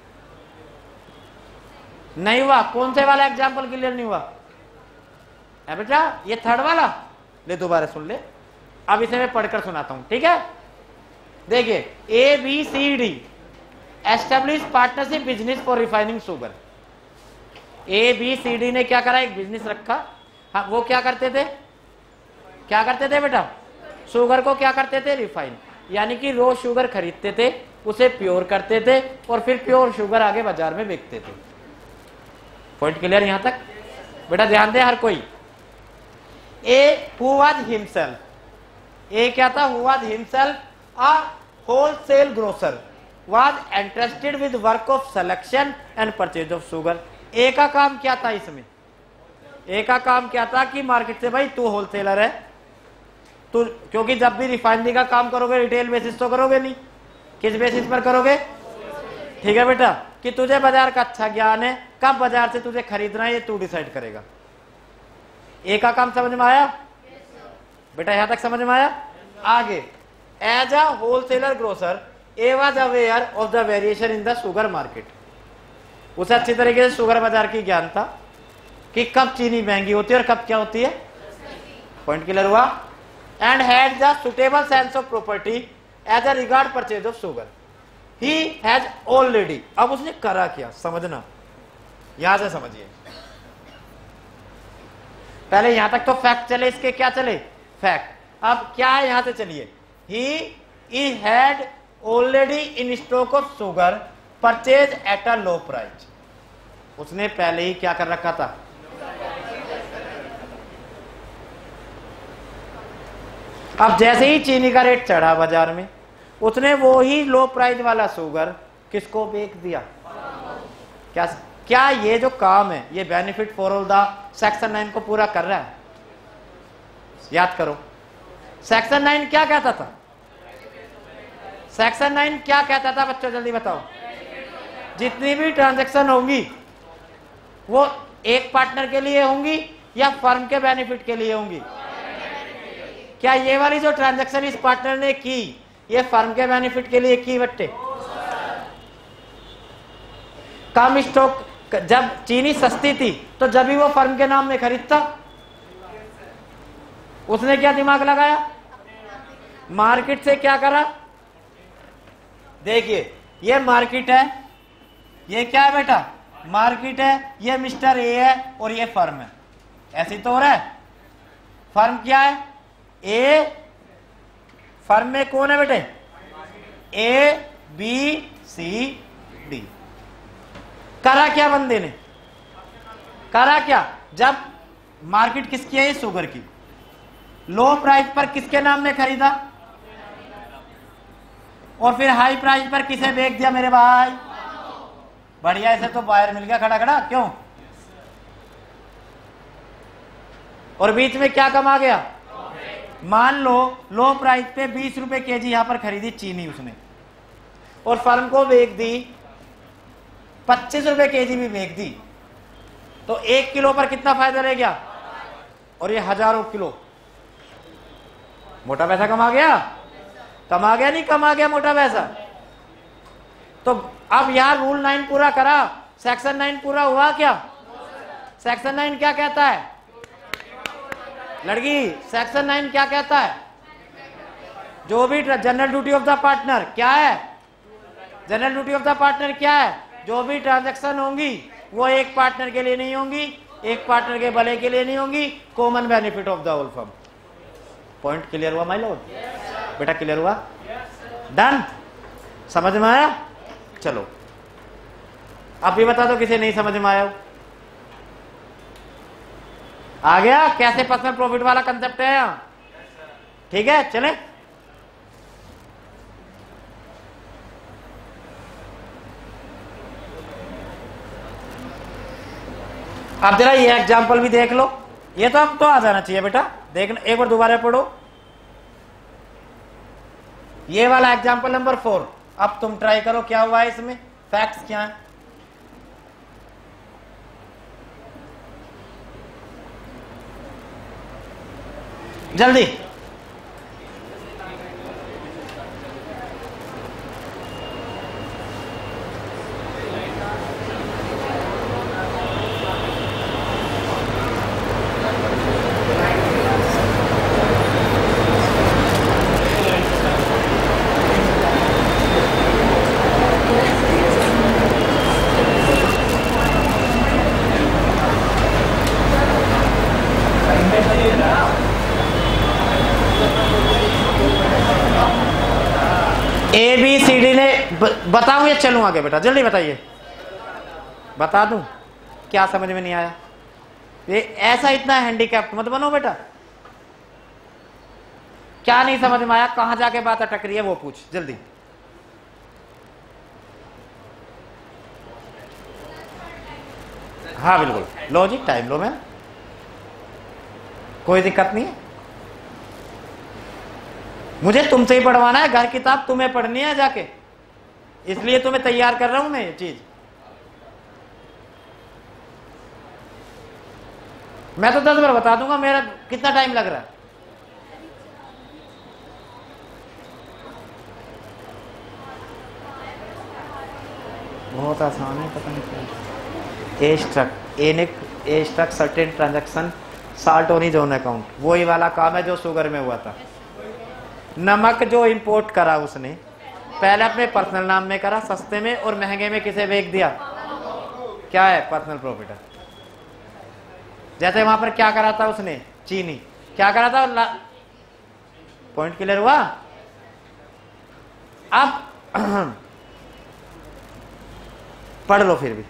नहीं हुआ? कौन से वाला एग्जाम्पल क्लियर नहीं हुआ है बेटा? ये थर्ड वाला। ले दोबारा सुन ले, अब इसे मैं पढ़कर सुनाता हूं, ठीक है? देखिए, A B C D establish partnership business for refining sugar. A B C D ने क्या करा? एक बिजनेस रखा। हाँ, वो क्या करते थे? क्या करते थे बेटा? शुगर को क्या करते थे? रिफाइन, यानी कि रो शुगर खरीदते थे, उसे प्योर करते थे, और फिर प्योर शुगर आगे बाजार में बेचते थे। पॉइंट क्लियर यहां तक? बेटा ध्यान दे हर कोई। A who was himself, A क्या था? Who was himself a wholesale grocer was interested with work of selection and purchase of sugar. A का काम क्या था इसमें? ए का काम क्या था कि मार्केट से, भाई तू होलसेलर है, तू, क्योंकि जब भी रिफाइनरी का काम करोगे रिटेल बेसिस तो करोगे नहीं, किस बेसिस पर करोगे? ठीक है बेटा, कि तुझे बाजार का अच्छा ज्ञान है, कब बाजार से तुझे खरीदना है ये तू डिसाइड करेगा। ए का काम समझ में आया बेटा? यहां तक समझ में आया? आगे, as a wholesaler grocer A was aware of the variation in the sugar market. उसे अच्छी तरीके से शुगर बाजार की ज्ञान था कि कब चीनी महंगी होती है और कब क्या होती है। पॉइंट क्लियर हुआ? And had the suitable sense of property as a regard purchase of sugar. He has already, अब उसने करा क्या समझना, यहां से समझिए। पहले यहां तक तो फैक्ट चले, इसके क्या चले? फैक्ट। अब क्या है यहां से चलिए। He he had already in stock of sugar purchase at a low price. उसने पहले ही क्या कर रखा था, अब जैसे ही चीनी का रेट चढ़ा बाजार में, उसने वो ही लो प्राइस वाला शुगर किसको बेच दिया। क्या क्या ये जो काम है ये benefit for all the section nine को पूरा कर रहा है? याद करो, सेक्शन नाइन क्या कहता था? सेक्शन नाइन क्या कहता था बच्चों, जल्दी बताओ। जितनी भी ट्रांजैक्शन होंगी वो एक पार्टनर के लिए होंगी या फर्म के बेनिफिट के लिए होंगी? क्या ये वाली जो ट्रांजैक्शन इस पार्टनर ने की ये फर्म के बेनिफिट के लिए की बट्टे? कम स्टॉक, जब चीनी सस्ती थी तो जब भी वो फर्म के नाम में खरीदता, उसने क्या दिमाग लगाया, मार्केट से क्या करा। देखिए ये मार्केट है, ये क्या है बेटा, मार्केट है, ये मिस्टर ए है और ये फर्म है। ऐसे तो हो रहा है। फर्म क्या है, ए, फर्म में कौन है बेटे, ए बी सी डी। करा क्या बंदे ने, करा क्या, जब मार्केट किसकी है, शुगर की, लो प्राइस पर किसके नाम में खरीदा और फिर हाई प्राइस पर किसे बेच दिया मेरे भाई। बढ़िया, ऐसे तो बायर मिल गया खड़ा खड़ा, क्यों? और बीच में क्या कमा गया, मान लो लो प्राइस पे बीस रुपए केजी यहां पर खरीदी चीनी उसने और फर्म को बेच दी पच्चीस रुपए केजी भी बेच दी, तो एक किलो पर कितना फायदा रह गया, और ये हजारों किलो, मोटा पैसा कमा गया, कमा गया नहीं कमा गया मोटा पैसा। तो अब यार रूल नाइन पूरा करा, सेक्शन नाइन पूरा हुआ क्या? सेक्शन नाइन क्या कहता है लड़की, सेक्शन नाइन क्या कहता है, जो भी general duty of the partner क्या है, general duty of the partner क्या है, जो भी ट्रांजैक्शन होंगी वो एक पार्टनर के लिए नहीं होंगी, एक पार्टनर के भले के लिए नहीं होंगी, common benefit of the whole firm. Point clear हुआ माय लॉर्ड? बेटा क्लियर हुआ? डन? समझ में आया? चलो अब भी बता दो किसे नहीं समझ में आया। आ गया कैसे पर्सनल प्रॉफिट वाला कंसेप्ट है यहां? ठीक है, चले। अब जरा ये एग्जांपल भी देख लो, ये तो अब तो आ जाना चाहिए बेटा, देखना एक बार दोबारा पढ़ो ये वाला एग्जांपल नंबर फोर। अब तुम ट्राई करो क्या हुआ है इसमें, फैक्ट्स क्या है। जल्दी ए बी सी डी ने बताऊं या चलूं आगे बेटा, जल्दी बताइए, बता दूं क्या समझ में नहीं आया? ये ऐसा इतना हैंडीकैप्ट मत बनो बेटा। क्या नहीं समझ में आया, कहां जाके बात अटक रही है वो पूछ जल्दी। हाँ बिल्कुल, लो जी टाइम लो, मैं कोई दिक्कत नहीं है, मुझे तुमसे ही पढ़वाना है, घर किताब तुम्हें पढ़नी है जाके, इसलिए तुम्हें तैयार कर रहा हूं मैं ये चीज। मैं तो दस बार बता दूंगा, मेरा कितना टाइम लग रहा है। बहुत आसान है, पता नहीं क्या। ए स्ट्रक एनिक A struck certain transaction sold on his own account, वही वाला काम है जो शुगर में हुआ था। नमक जो इंपोर्ट करा उसने पहले अपने पर्सनल नाम में करा सस्ते में, और महंगे में किसे बेच दिया, क्या है, पर्सनल प्रॉफिट है। जैसे वहां पर क्या करा था उसने, चीनी क्या करा था, पॉइंट क्लियर हुआ? अब पढ़ लो फिर भी।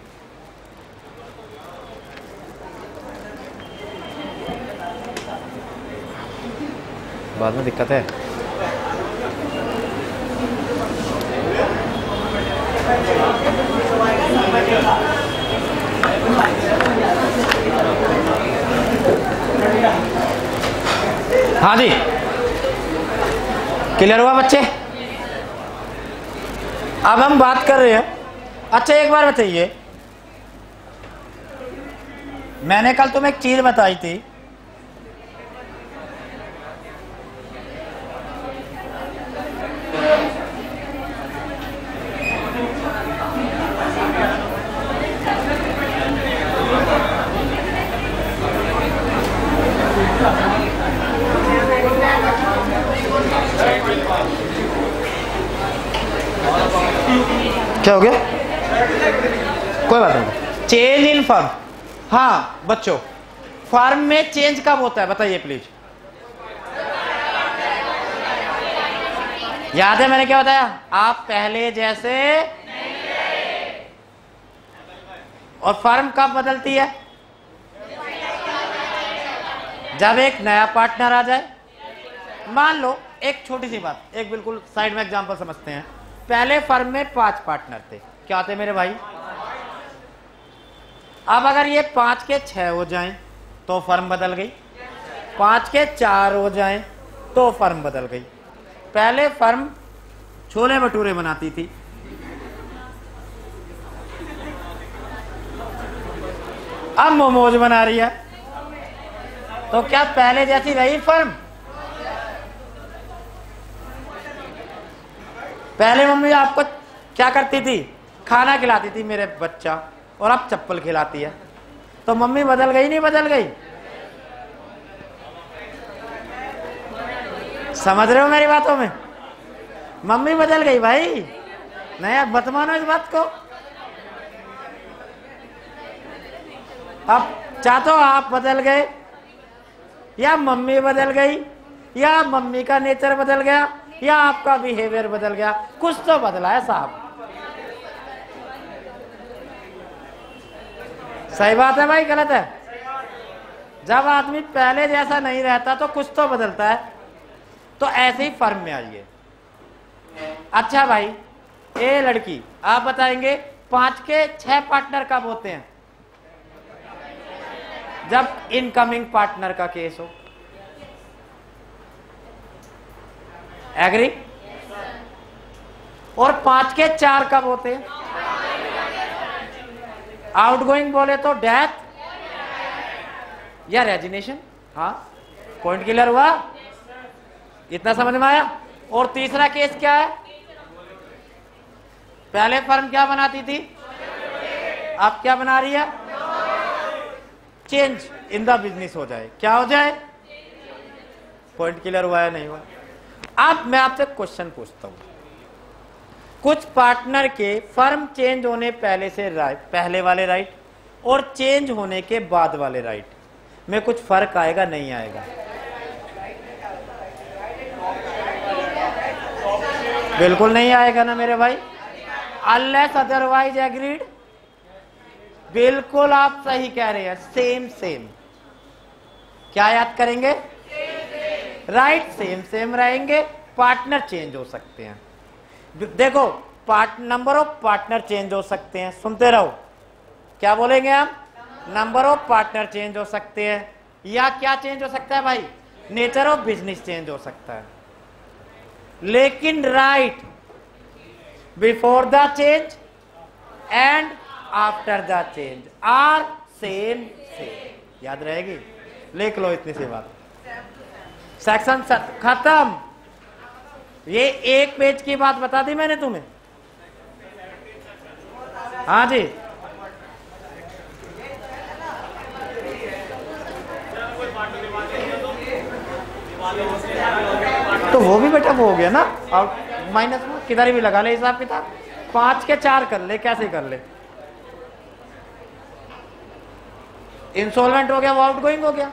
बाद में दिक्कत है। हाँ जी, क्लियर हुआ बच्चे? अब हम बात कर रहे हैं। अच्छा एक बार बताइए, मैंने कल तुम्हें एक चीज बताई थी, क्या हो गया? कोई बात नहीं। Change in firm. हाँ बच्चों, फर्म में चेंज कब होता है बताइए प्लीज। याद है मैंने क्या बताया? आप पहले जैसे नहीं रहे। और फर्म कब बदलती है? जब एक नया पार्टनर आ जाए। मान लो एक छोटी सी बात, एक बिल्कुल साइड में एग्जांपल समझते हैं। पहले फर्म में पांच पार्टनर थे, क्या थे मेरे भाई? अब अगर ये पांच के छह हो जाएं तो फर्म बदल गई, पांच के चार हो जाएं तो फर्म बदल गई। पहले फर्म छोले भटूरे बनाती थी, अब मोमोज बना रही है, तो क्या पहले जैसी रही फर्म? पहले मम्मी आपको क्या करती थी? खाना खिलाती थी मेरे बच्चा, और अब चप्पल खिलाती है, तो मम्मी बदल गई नहीं बदल गई? समझ रहे हो मेरी बातों में? मम्मी बदल गई भाई, नहीं अब मत मानो इस बात को। अब चाहे तो आप बदल गए, या मम्मी बदल गई, या मम्मी का नेचर बदल गया, या आपका बिहेवियर बदल गया, कुछ तो बदला है साहब। सही बात है भाई, गलत है? जब आदमी पहले जैसा नहीं रहता तो कुछ तो बदलता है। तो ऐसे ही फर्म में आइए। अच्छा भाई, ए लड़की आप बताएंगे पांच के छह पार्टनर कब होते हैं? जब इनकमिंग पार्टनर का केस हो। एग्री? और पांच के चार कब होते हैं? आउटगोइंग बोले तो डेथ या रेजिग्नेशन। हाँ, पॉइंट क्लियर हुआ? इतना समझ में आया? और तीसरा केस क्या है? पहले फर्म क्या बनाती थी, अब क्या बना रही है? चेंज इन द बिजनेस हो जाए। क्या हो जाए? पॉइंट क्लियर हुआ है नहीं हुआ? अब मैं आपसे क्वेश्चन पूछता हूं, कुछ पार्टनर के फर्म चेंज होने पहले से राइट, पहले वाले राइट और चेंज होने के बाद वाले राइट में कुछ फर्क आएगा नहीं आएगा? बिल्कुल नहीं आएगा ना मेरे भाई, अनलेस अदरवाइज एग्रीड। बिल्कुल आप सही कह रहे हैं, सेम सेम। क्या याद करेंगे? राइट, सेम सेम रहेंगे। पार्टनर चेंज हो सकते हैं। देखो, part number of partner change हो सकते हैं। सुनते रहो, क्या बोलेंगे हम? नंबर ऑफ पार्टनर चेंज हो सकते हैं, या क्या चेंज हो सकता है भाई? नेचर ऑफ बिजनेस चेंज हो सकता है। लेकिन right before the change and after the change are same same. याद रहेगी? लिख लो इतनी सी बात। सेक्शन खत्म। ये एक पेज की बात बता दी मैंने तुम्हें। हाँ जी, तो वो भी बेटा वो हो गया ना, और माइनस में किधर भी लगा ले हिसाब किताब। पांच के चार कर ले, कैसे कर ले? इंसॉल्वेंट हो गया, वो आउटगोइंग हो गया।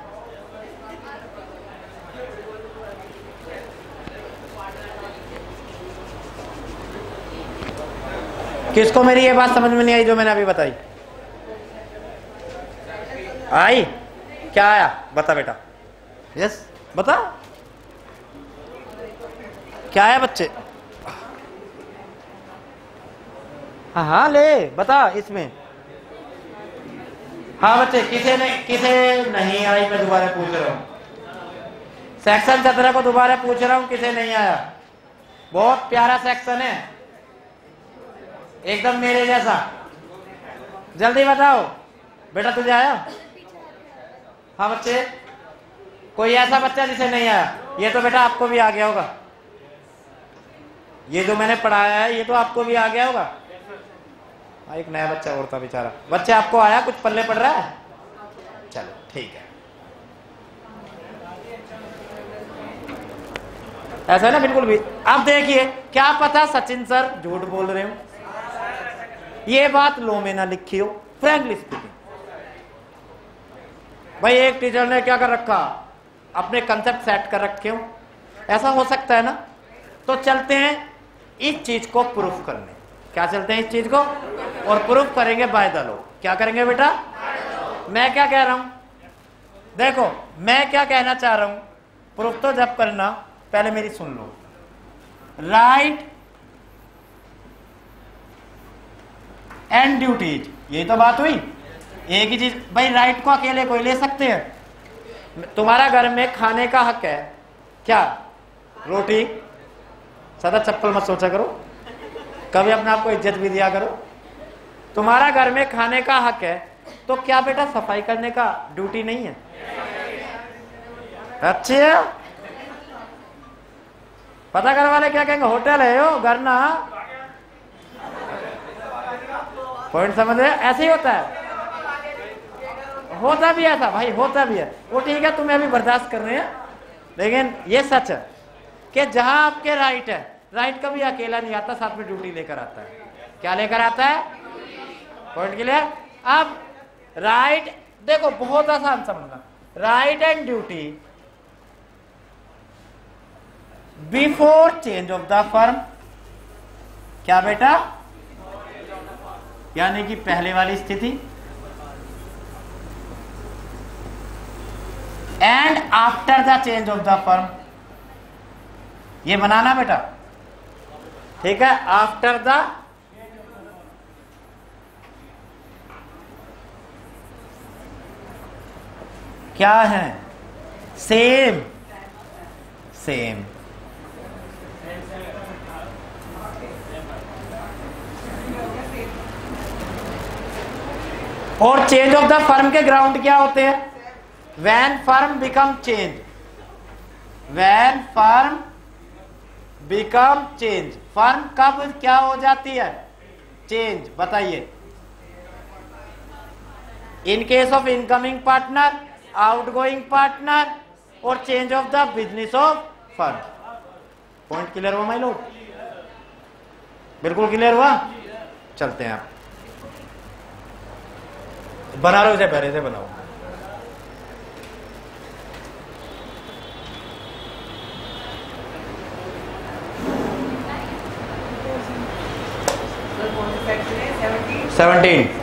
किसको मेरी ये बात समझ में नहीं आई जो मैंने अभी बताई? आई? क्या आया बता बेटा। यस बता, क्या आया बच्चे? हाँ हाँ ले बता इसमें। हाँ बच्चे, किसे ने किसे नहीं आई मैं दोबारा पूछ रहा हूँ। सेक्शन सत्रह को दोबारा पूछ रहा हूँ, किसे नहीं आया? बहुत प्यारा सेक्शन है, एकदम मेरे जैसा। जल्दी बताओ बेटा, तुझे आया? हाँ बच्चे, कोई ऐसा बच्चा जिसे नहीं आया? ये तो बेटा आपको भी आ गया होगा, ये जो मैंने पढ़ाया है ये तो आपको भी आ गया होगा। एक नया बच्चा और था बेचारा। बच्चे आपको आया, कुछ पल्ले पड़ रहा है? चलो ठीक है, ऐसा है ना बिल्कुल भी। अब देखिए, क्या पता सचिन सर झूठ बोल रहे हो, ये बात लो में ना लिखी हो। फ्रैंकली स्पीकिंग, भाई एक टीचर ने क्या कर रखा, अपने कंसेप्ट सेट कर रखे हो, ऐसा हो सकता है ना। तो चलते हैं इस चीज को प्रूफ करने। क्या चलते हैं इस चीज को और प्रूफ करेंगे बाय द लॉ। क्या करेंगे बेटा? मैं क्या कह रहा हूं देखो, मैं क्या कहना चाह रहा हूं, प्रूफ तो जब करना, पहले मेरी सुन लो। राइट एंड ड्यूटीज, यही तो बात हुई। एक ही चीज भाई, राइट को अकेले कोई ले सकते हैं? तुम्हारा घर में खाने का हक है क्या? रोटी। सदा चप्पल मत सोचा करो, कभी अपने आप को इज्जत भी दिया करो। तुम्हारा घर में खाने का हक है, तो क्या बेटा सफाई करने का ड्यूटी नहीं है? अच्छा, पता कर वाले क्या कहेंगे, होटल है यो घर ना। पॉइंट समझ रहे? ऐसे ही होता है, होता भी ऐसा भाई, होता भी है। वो ठीक है, तुम्हें अभी बर्दाश्त कर रहे हैं, लेकिन ये सच है कि जहां आपके राइट है, राइट कभी अकेला नहीं आता, साथ में ड्यूटी लेकर आता है। क्या लेकर आता है? Point clear? अब राइट देखो, बहुत आसान समझना। Right and duty before change of the firm. क्या बेटा? यानी कि पहले वाली स्थिति, and after the change of the firm. ये बनाना बेटा, ठीक है? आफ्टर द क्या है? Same same. और चेंज ऑफ द फर्म के ग्राउंड क्या होते हैं? When firm become change, when firm become change. Firm कब क्या हो जाती है? चेंज। बताइए, in case of incoming partner, outgoing partner, और change of the business of firm. Point clear हुआ माय लॉर्ड? बिल्कुल क्लियर हुआ? चलते हैं, आप बना लो, इसे पहले से बनाओ। सेवनटीन।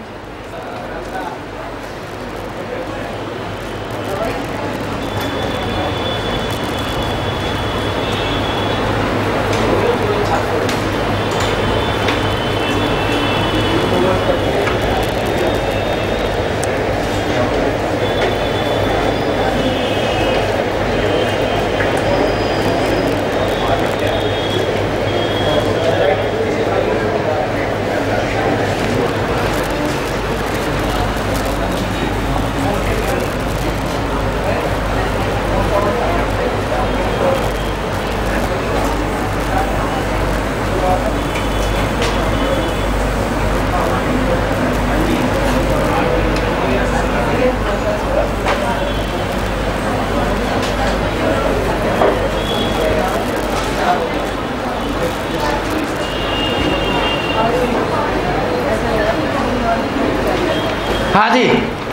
हाँ जी,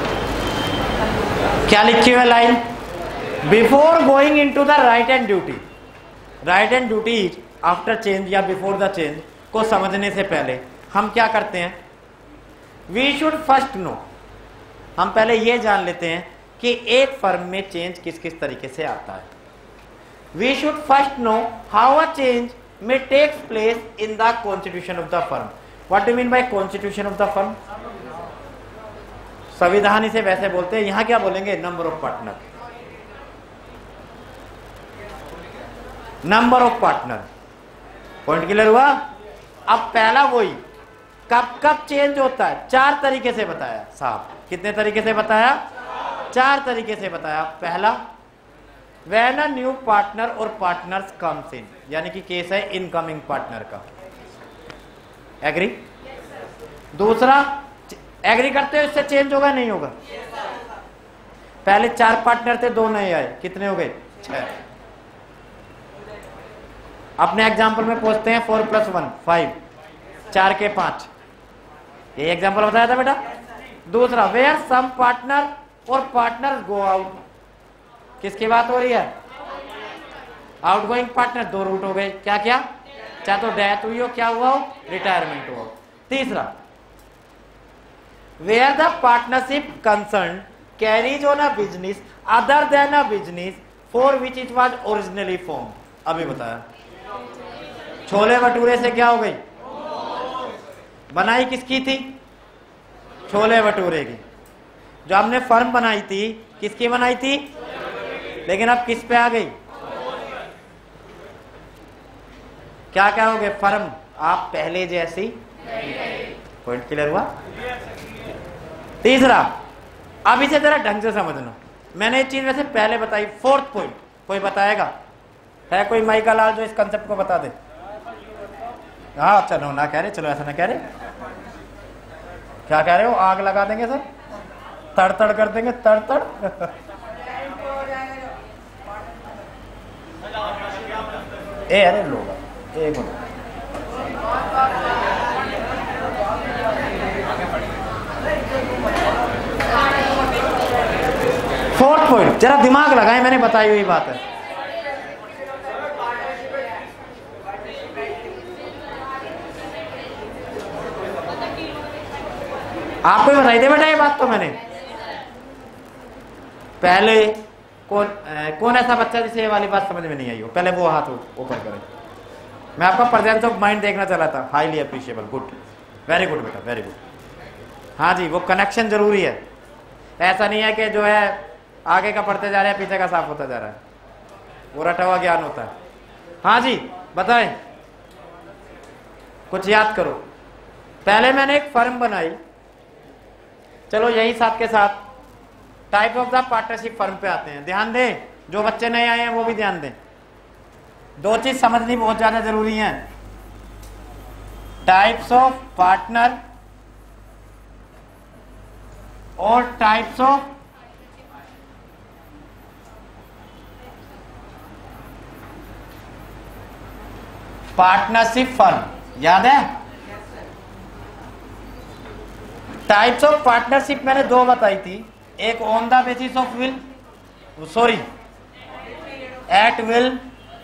क्या लिखी हुई है line? Before going into the right and duty. Right and duty after change या बिफोर द चेंज को समझने से पहले हम क्या करते हैं, वी शुड फर्स्ट नो, हम पहले ये जान लेते हैं कि एक फर्म में चेंज किस किस तरीके से आता है। We should first know how a change में takes place in the constitution of the firm. What do mean by constitution of the firm? संविधान इसे वैसे बोलते हैं, यहां क्या बोलेंगे, number of partner, number of partner. Point clear हुआ? अब पहला वही, कब कब चेंज होता है, चार तरीके से बताया साहब। कितने तरीके से बताया? चार तरीके से बताया। पहला, when a new partner or partners comes in, यानी कि केस है इनकमिंग पार्टनर का। एग्री? दूसरा, एग्री करते हो इससे चेंज होगा नहीं होगा? पहले चार पार्टनर थे, दो नए आए, कितने हो गए? छह। अपने एग्जाम्पल में पूछते हैं, फोर प्लस वन फाइव, चार के पांच, ये एग्जाम्पल बताया था बेटा। दूसरा, where some partner or partner go out, किसकी बात हो रही है? आउटगोइंग पार्टनर, दो रूट हो गए, क्या क्या? चाहे तो डेथ हुई हो, क्या हुआ हो? रिटायरमेंट हुआ हो। तीसरा, where the partnership concern carries on a business other than a business for which it was originally form. अभी बताया। छोले भटूरे से क्या हो गई? बनाई किसकी थी? छोले भटूरे की। जो हमने फर्म बनाई थी, किसकी बनाई थी? लेकिन अब किस पे आ गई? क्या क्या हो गए? फर्म आप पहले जैसी। पॉइंट क्लियर हुआ? तीसरा, अब इसे जरा ढंग से समझना, मैंने ये चीज वैसे पहले बताई। फोर्थ पॉइंट कोई बताएगा? है कोई माइका लाल जो इस कंसेप्ट को बता दे? हाँ, चलो ना कह रहे, चलो ऐसा ना कह रहे, क्या कह रहे हो? आग लगा देंगे सर, तड़ तड़ कर देंगे, तड़ तड़। ए अरे लोग एक मिनट, फोर्थ पॉइंट जरा दिमाग लगाए, मैंने बताई हुई बात है। आपको ही बताई दे बेटा ये बात तो मैंने पहले। कौन ए, कौन ऐसा बच्चा जिसे ये वाली बात समझ में नहीं आई हो? पहले वो हाथ ऊपर करे। मैं आपका प्रेजेंस ऑफ माइंड देखना चला था। Highly appreciable, good, very good बेटा, वेरी गुड। हाँ जी, वो कनेक्शन जरूरी है। ऐसा नहीं है कि जो है आगे का पढ़ते जा रहे हैं, पीछे का साफ होता जा रहा है, वो रटा हुआ ज्ञान होता है। हाँ जी बताएं, कुछ याद करो। पहले मैंने एक फर्म बनाई, चलो यही साथ के साथ type of the partnership firm पे आते हैं। ध्यान दें, जो बच्चे नए आए हैं वो भी ध्यान दें। दो चीज समझनी बहुत ज्यादा जरूरी है, टाइप्स ऑफ पार्टनर और टाइप्स ऑफ पार्टनरशिप फर्म। याद है? टाइप्स ऑफ पार्टनरशिप मैंने दो बताई थी, एक on the basis of will, sorry at will,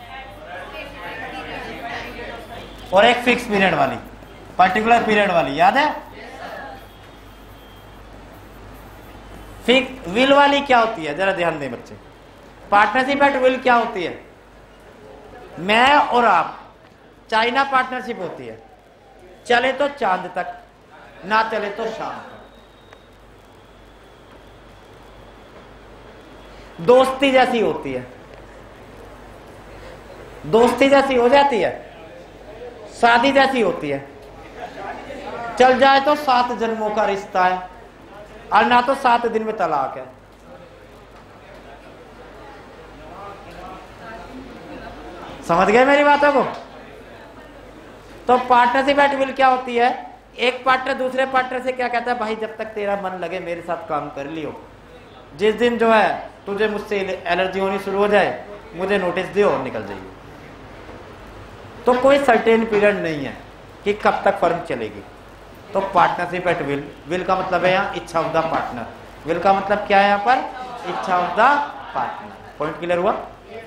और एक फिक्स पीरियड वाली, पर्टिकुलर पीरियड वाली। याद है? फिक्स विल वाली क्या होती है, जरा ध्यान दें बच्चे। पार्टनरशिप एट विल क्या होती है? मैं और आप, चाइना पार्टनरशिप होती है, चले तो चांद तक, ना चले तो शाम तक। दोस्ती जैसी होती है, दोस्ती जैसी हो जाती है, शादी जैसी होती है, चल जाए तो सात जन्मों का रिश्ता है, और ना तो सात दिन में तलाक है। समझ गए मेरी बातों को? तो पार्टनरशिप एट विल क्या होती है? एक पार्टनर दूसरे पार्टनर से क्या कहता है, भाई जब तक तेरा मन लगे मेरे साथ काम कर लियो, जिस दिन जो है तुझे मुझसे एलर्जी होनी शुरू हो जाए मुझे नोटिस दियो और निकल जाइए। तो कोई सर्टेन पीरियड नहीं है कि कब तक फर्म चलेगी। तो पार्टनरशिप एट विल, विल का मतलब है यहाँ इच्छा ऑफ द पार्टनर, विल का मतलब क्या है यहाँ पर? इच्छा of the partner. Point clear हुआ?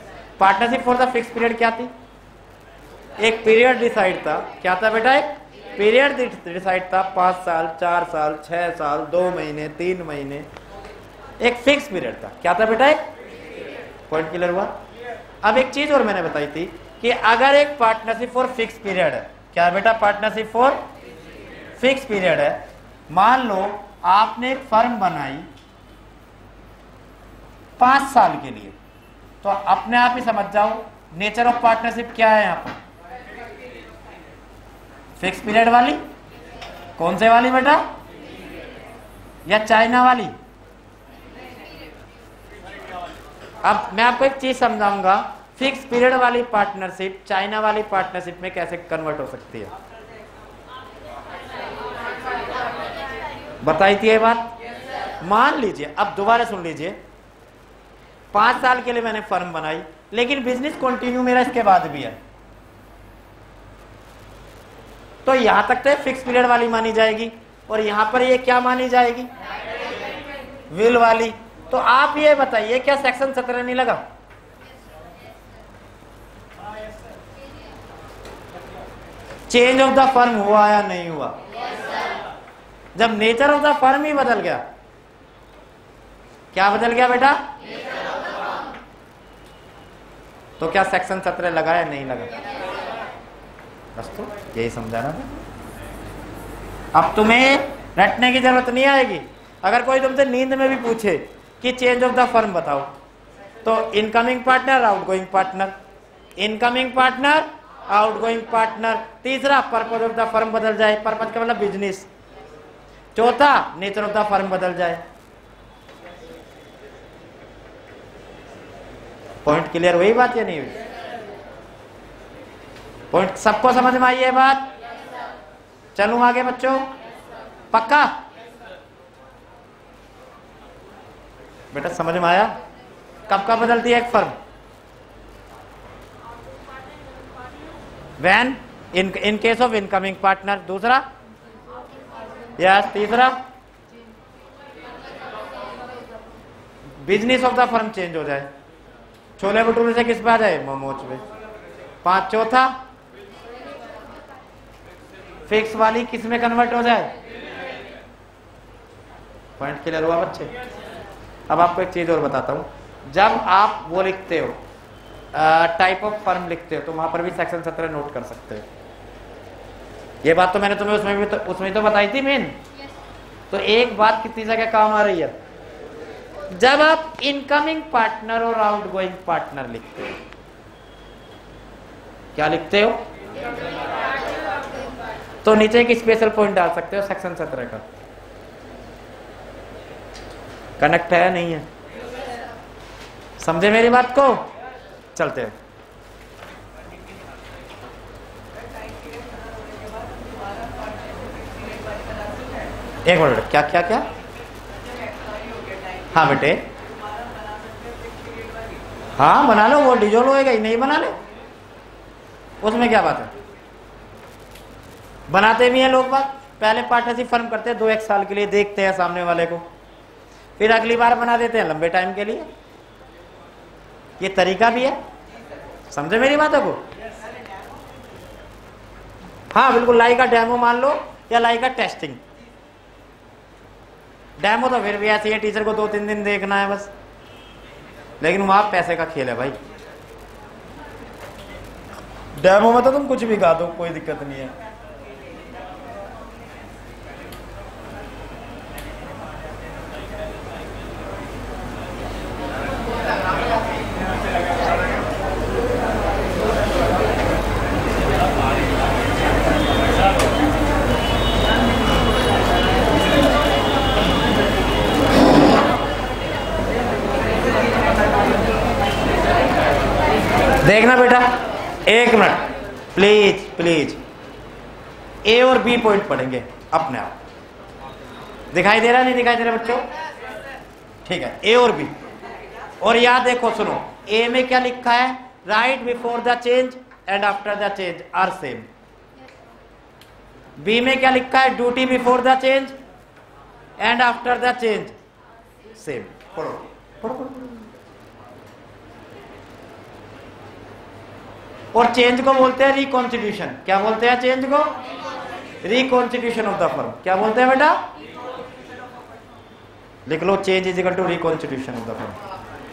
Partnership for the fix period क्या थी? एक पीरियड डिसाइड था, क्या था बेटा? एक पीरियड डिसाइड था पांच साल, चार साल, छह साल, दो महीने, तीन महीने, एक फिक्स पीरियड था। क्या था बेटा? एक पॉइंट क्लियर हुआ? अब एक चीज और मैंने बताई थी कि अगर एक पार्टनरशिप फॉर फिक्स पीरियड है, क्या बेटा? पार्टनरशिप फॉर फिक्स पीरियड है। मान लो आपने एक फर्म बनाई पांच साल के लिए, तो अपने आप ही समझ जाओ नेचर ऑफ पार्टनरशिप क्या है यहां पर? फिक्स पीरियड वाली। कौन से वाली बेटा? या चाइना वाली? अब मैं आपको एक चीज समझाऊंगा, फिक्स पीरियड वाली पार्टनरशिप चाइना वाली पार्टनरशिप में कैसे कन्वर्ट हो सकती है। बताई थी ये बात? मान लीजिए, अब दोबारा सुन लीजिए, पांच साल के लिए मैंने फर्म बनाई, लेकिन बिजनेस कंटिन्यू मेरा इसके बाद भी है, तो यहां तक तो फिक्स पीरियड वाली मानी जाएगी, और यहां पर ये क्या मानी जाएगी? विल वाली। तो आप ये बताइए, क्या सेक्शन सत्रह नहीं लगा? चेंज ऑफ द फर्म हुआ या नहीं हुआ? जब नेचर ऑफ द फर्म ही बदल गया, क्या बदल गया बेटा? तो क्या सेक्शन सत्रह लगा या नहीं लगा? बस तो यही समझाना था। अब तुम्हें रटने की जरूरत नहीं आएगी। अगर कोई तुमसे नींद में भी पूछे कि चेंज ऑफ द फर्म बताओ, तो incoming partner, outgoing partner, incoming partner, outgoing partner. तीसरा, पर्पज ऑफ द फर्म बदल जाए, पर्पज का मतलब बिजनेस। चौथा, नेचर ऑफ द फर्म बदल जाए। पॉइंट क्लियर हुई बात या नहीं हुई? पॉइंट सबको समझ में आई है बात? चलूं आगे बच्चों? पक्का? बेटा समझ में आया? कब कब बदलती है एक फर्म? When in in case of incoming partner. दूसरा, यस, तीसरा, business of the firm change हो जाए, छोले भटूरे से किस पे आ जाए? मोमोज पे। पांच, चौथा, फिक्स वाली किस में कन्वर्ट हो जाए? पॉइंट क्लियर हुआ बच्चे? अब आपको एक चीज और बताता हूं, जब आप वो लिखते हो टाइप ऑफ फर्म लिखते हो, तो वहां पर भी सेक्शन सत्रह नोट कर सकते हो। ये बात तो मैंने तुम्हें उसमें भी तो उसमें तो बताई थी मेन। तो एक बात कितनी जगह काम आ रही है, जब आप इनकमिंग पार्टनर और आउटगोइंग पार्टनर लिखते हो, क्या लिखते हो? तो नीचे एक स्पेशल पॉइंट डाल सकते हो सेक्शन सत्रह का। कनेक्ट है नहीं है? समझे मेरी बात को? चलते हैं। एक मिनट, क्या क्या क्या? हाँ बेटे, हाँ बना लो, वो डिजोल्व होएगा ही, नहीं बना ले, उसमें क्या बात है? बनाते भी हैं लोग बात। पहले पार्टनरशिप फर्म करते हैं दो एक साल के लिए, देखते हैं सामने वाले को, फिर अगली बार बना देते हैं लंबे टाइम के लिए। ये तरीका भी है, समझे मेरी बातों को? हाँ बिल्कुल, लाई का डेमो मान लो, या लाई का टेस्टिंग। डेमो तो फिर भी ऐसी है, टीचर को दो तीन दिन देखना है बस, लेकिन वहां पैसे का खेल है भाई। डेमो में तो तुम कुछ भी गा दो, कोई दिक्कत नहीं है। देखना बेटा, एक मिनट प्लीज प्लीज, ए और बी पॉइंट पढ़ेंगे अपने आप। दिखाई दे रहा नहीं दिखाई दे रहा बच्चों? ठीक है, ए और बी। और याद देखो, सुनो, ए में क्या लिखा है? Right before the change and after the change are same. B में क्या लिखा है? Duty before the change and after the change same. पढ़ो पढ़ो पढ़ो। और चेंज को बोलते हैं रिकॉन्स्टिट्यूशन। क्या बोलते हैं चेंज को? Reconstitution of the firm. क्या बोलते हैं बेटा? लिख लो, change is equal to reconstitution of the firm.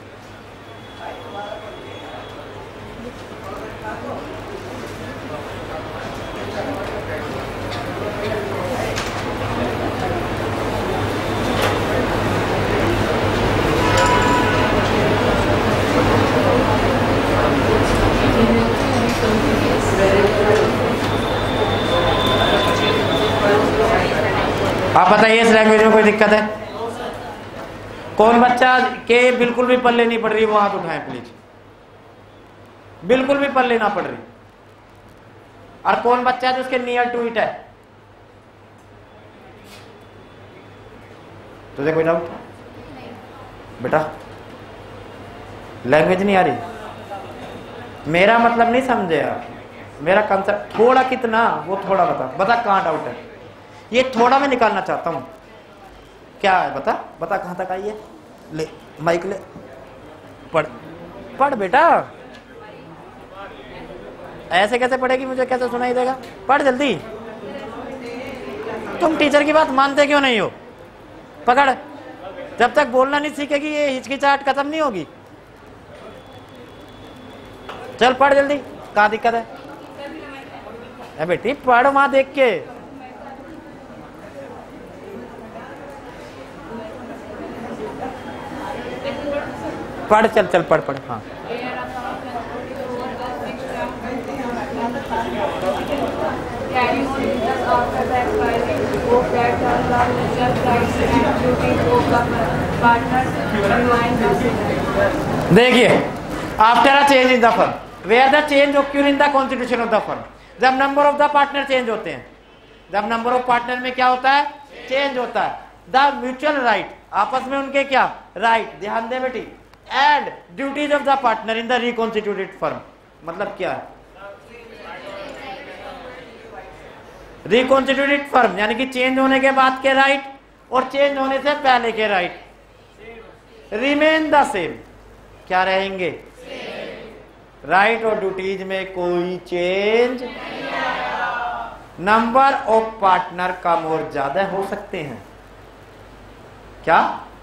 आप बताइए इस लैंग्वेज में कोई दिक्कत है? कौन बच्चा के बिल्कुल भी पल्ले नहीं पड़ रही वो हाथ उठाएं प्लीज। बिल्कुल भी पल्ले ना पड़ रही। और कौन बच्चा है जिसके नियर टू इट है? तुझे कोई डाउट बेटा? लैंग्वेज नहीं आ रही? मेरा मतलब नहीं समझे आप, मेरा कंसेप्ट थोड़ा कितना वो थोड़ा बता बता कहाँ डाउट है। ये थोड़ा मैं निकालना चाहता हूं। क्या है बता बता कहां तक आई है? ले माइक ले, पढ़ पढ़ बेटा। ऐसे कैसे पढ़ेगी? मुझे कैसे सुनाई देगा? पढ़ जल्दी। तुम टीचर की बात मानते क्यों नहीं हो? पकड़। जब तक बोलना नहीं सीखेगी ये हिचकिचाहट खत्म नहीं होगी। चल पढ़ जल्दी। कहाँ दिक्कत है? ए बेटी पढ़ वहां देख के। पढ़ चल चल पढ़ पढ़। हाँ देखिए, after a change in the firm, where the change occur in the constitution of the firm, जब number of the partner change होते हैं, जब नंबर ऑफ पार्टनर में क्या होता है? चेंज होता है। द म्यूचुअल राइट, आपस में उनके क्या राइट, ध्यान दे बेटी, and duties of the partner in the reconstituted firm. मतलब क्या है? रिकॉन्स्टिट्यूटेड फर्म यानी कि चेंज होने के बाद के राइट और चेंज होने से पहले के राइट रिमेन द सेम। क्या रहेंगे? राइट और ड्यूटीज में कोई चेंज। नंबर ऑफ पार्टनर कम और ज्यादा हो सकते हैं। क्या?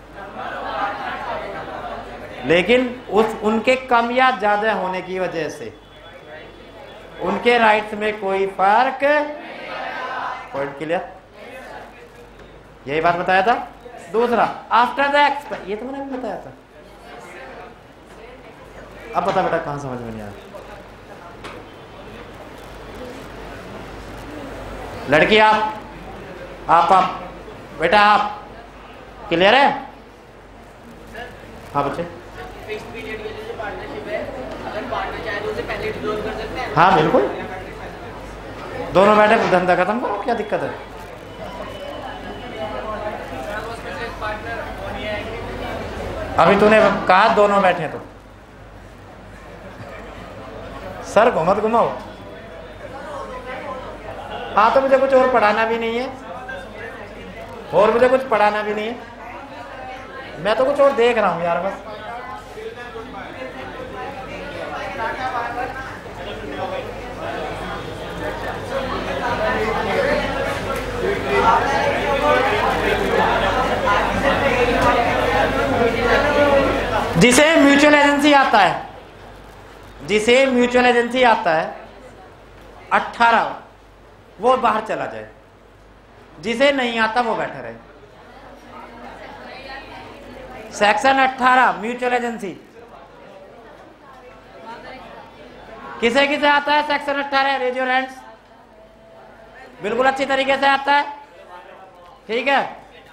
लेकिन उस उनके कम या ज्यादा होने की वजह से उनके राइट्स में कोई फर्क। Point clear? यही बात बताया था। दूसरा, आफ्टर द एक्सपायर, ये तो मैंने भी बताया था। अब बता बेटा कहां समझ में नहीं आया? लड़की आप आप आप बेटा आप क्लियर है? हाँ बच्चे, हाँ बिल्कुल, दोनों बैठे धंधा खत्म करो, क्या दिक्कत है? अभी तूने कहा दोनों बैठे तो सर को मत घुमाओ। हाँ तो मुझे कुछ और पढ़ाना भी नहीं है, और मुझे कुछ पढ़ाना भी नहीं है, मैं तो कुछ और देख रहा हूँ यार बस। जिसे म्यूचुअल एजेंसी आता है, जिसे म्यूचुअल एजेंसी आता है अठारह, वो बाहर चला जाए। जिसे नहीं आता वो बैठा रहे। सेक्शन अठारह म्यूचुअल एजेंसी किसे किसे आता है? सेक्शन अठारह, रेज योर हैंड्स। बिल्कुल अच्छी तरीके से आता है, ठीक है।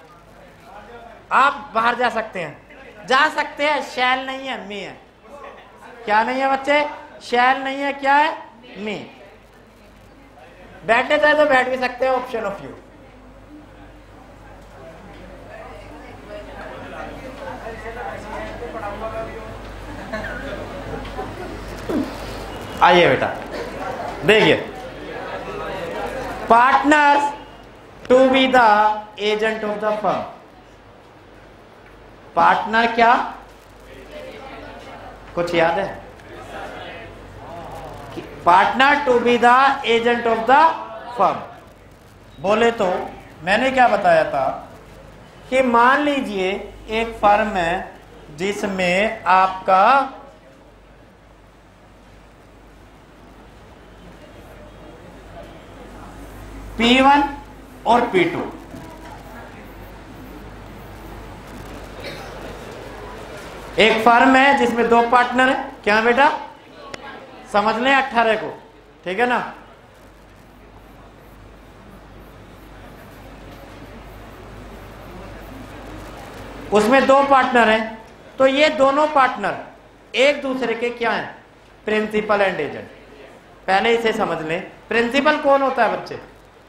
आप बाहर जा सकते हैं, जा सकते हैं, शैल नहीं है, मी है। क्या नहीं है बच्चे? शैल नहीं है, क्या है? मी। बैठने चाहे तो बैठ भी सकते हैं, ऑप्शन ऑफ यू। आइए बेटा देखिए, partners to be the agent of the firm. Partner क्या? कुछ याद है? Partner to be the agent of the firm. बोले तो मैंने क्या बताया था कि मान लीजिए एक फर्म है जिसमें आपका पी वन और पी टू, एक फर्म है जिसमें दो पार्टनर है, क्या बेटा समझ लें अट्ठारह को, ठीक है ना। उसमें दो पार्टनर हैं, तो ये दोनों पार्टनर एक दूसरे के क्या हैं, प्रिंसिपल एंड एजेंट। पहले इसे समझ लें, प्रिंसिपल कौन होता है बच्चे,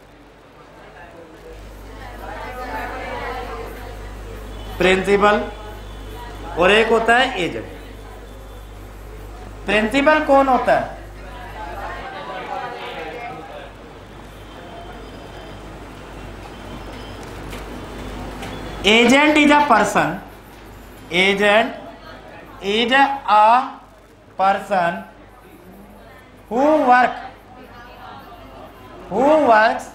प्रिंसिपल, और एक होता है एजेंट। प्रिंसिपल कौन होता है, agent is a person, agent is a person who work who works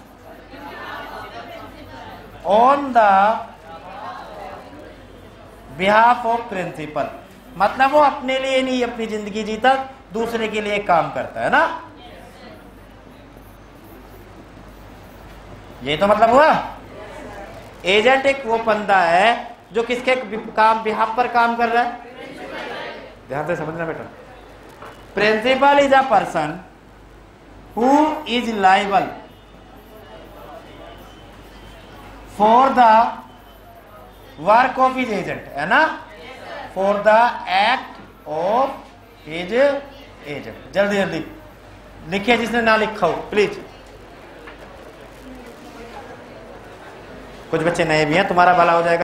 on the behalf of principal. मतलब वो अपने लिए नहीं अपनी जिंदगी जीता, दूसरे के लिए काम करता है ना, ये तो मतलब हुआ। एजेंट एक वो बंदा है जो किसके काम बिहाफ पर काम कर रहा है, ध्यान से समझना बेटा। Principal is a person who is liable for the work of his agent, है ना, for the act of his agent. जल्दी जल्दी लिखिए जिसने ना लिखा हो प्लीज, कुछ बच्चे नए भी हैं, तुम्हारा भला हो जाएगा।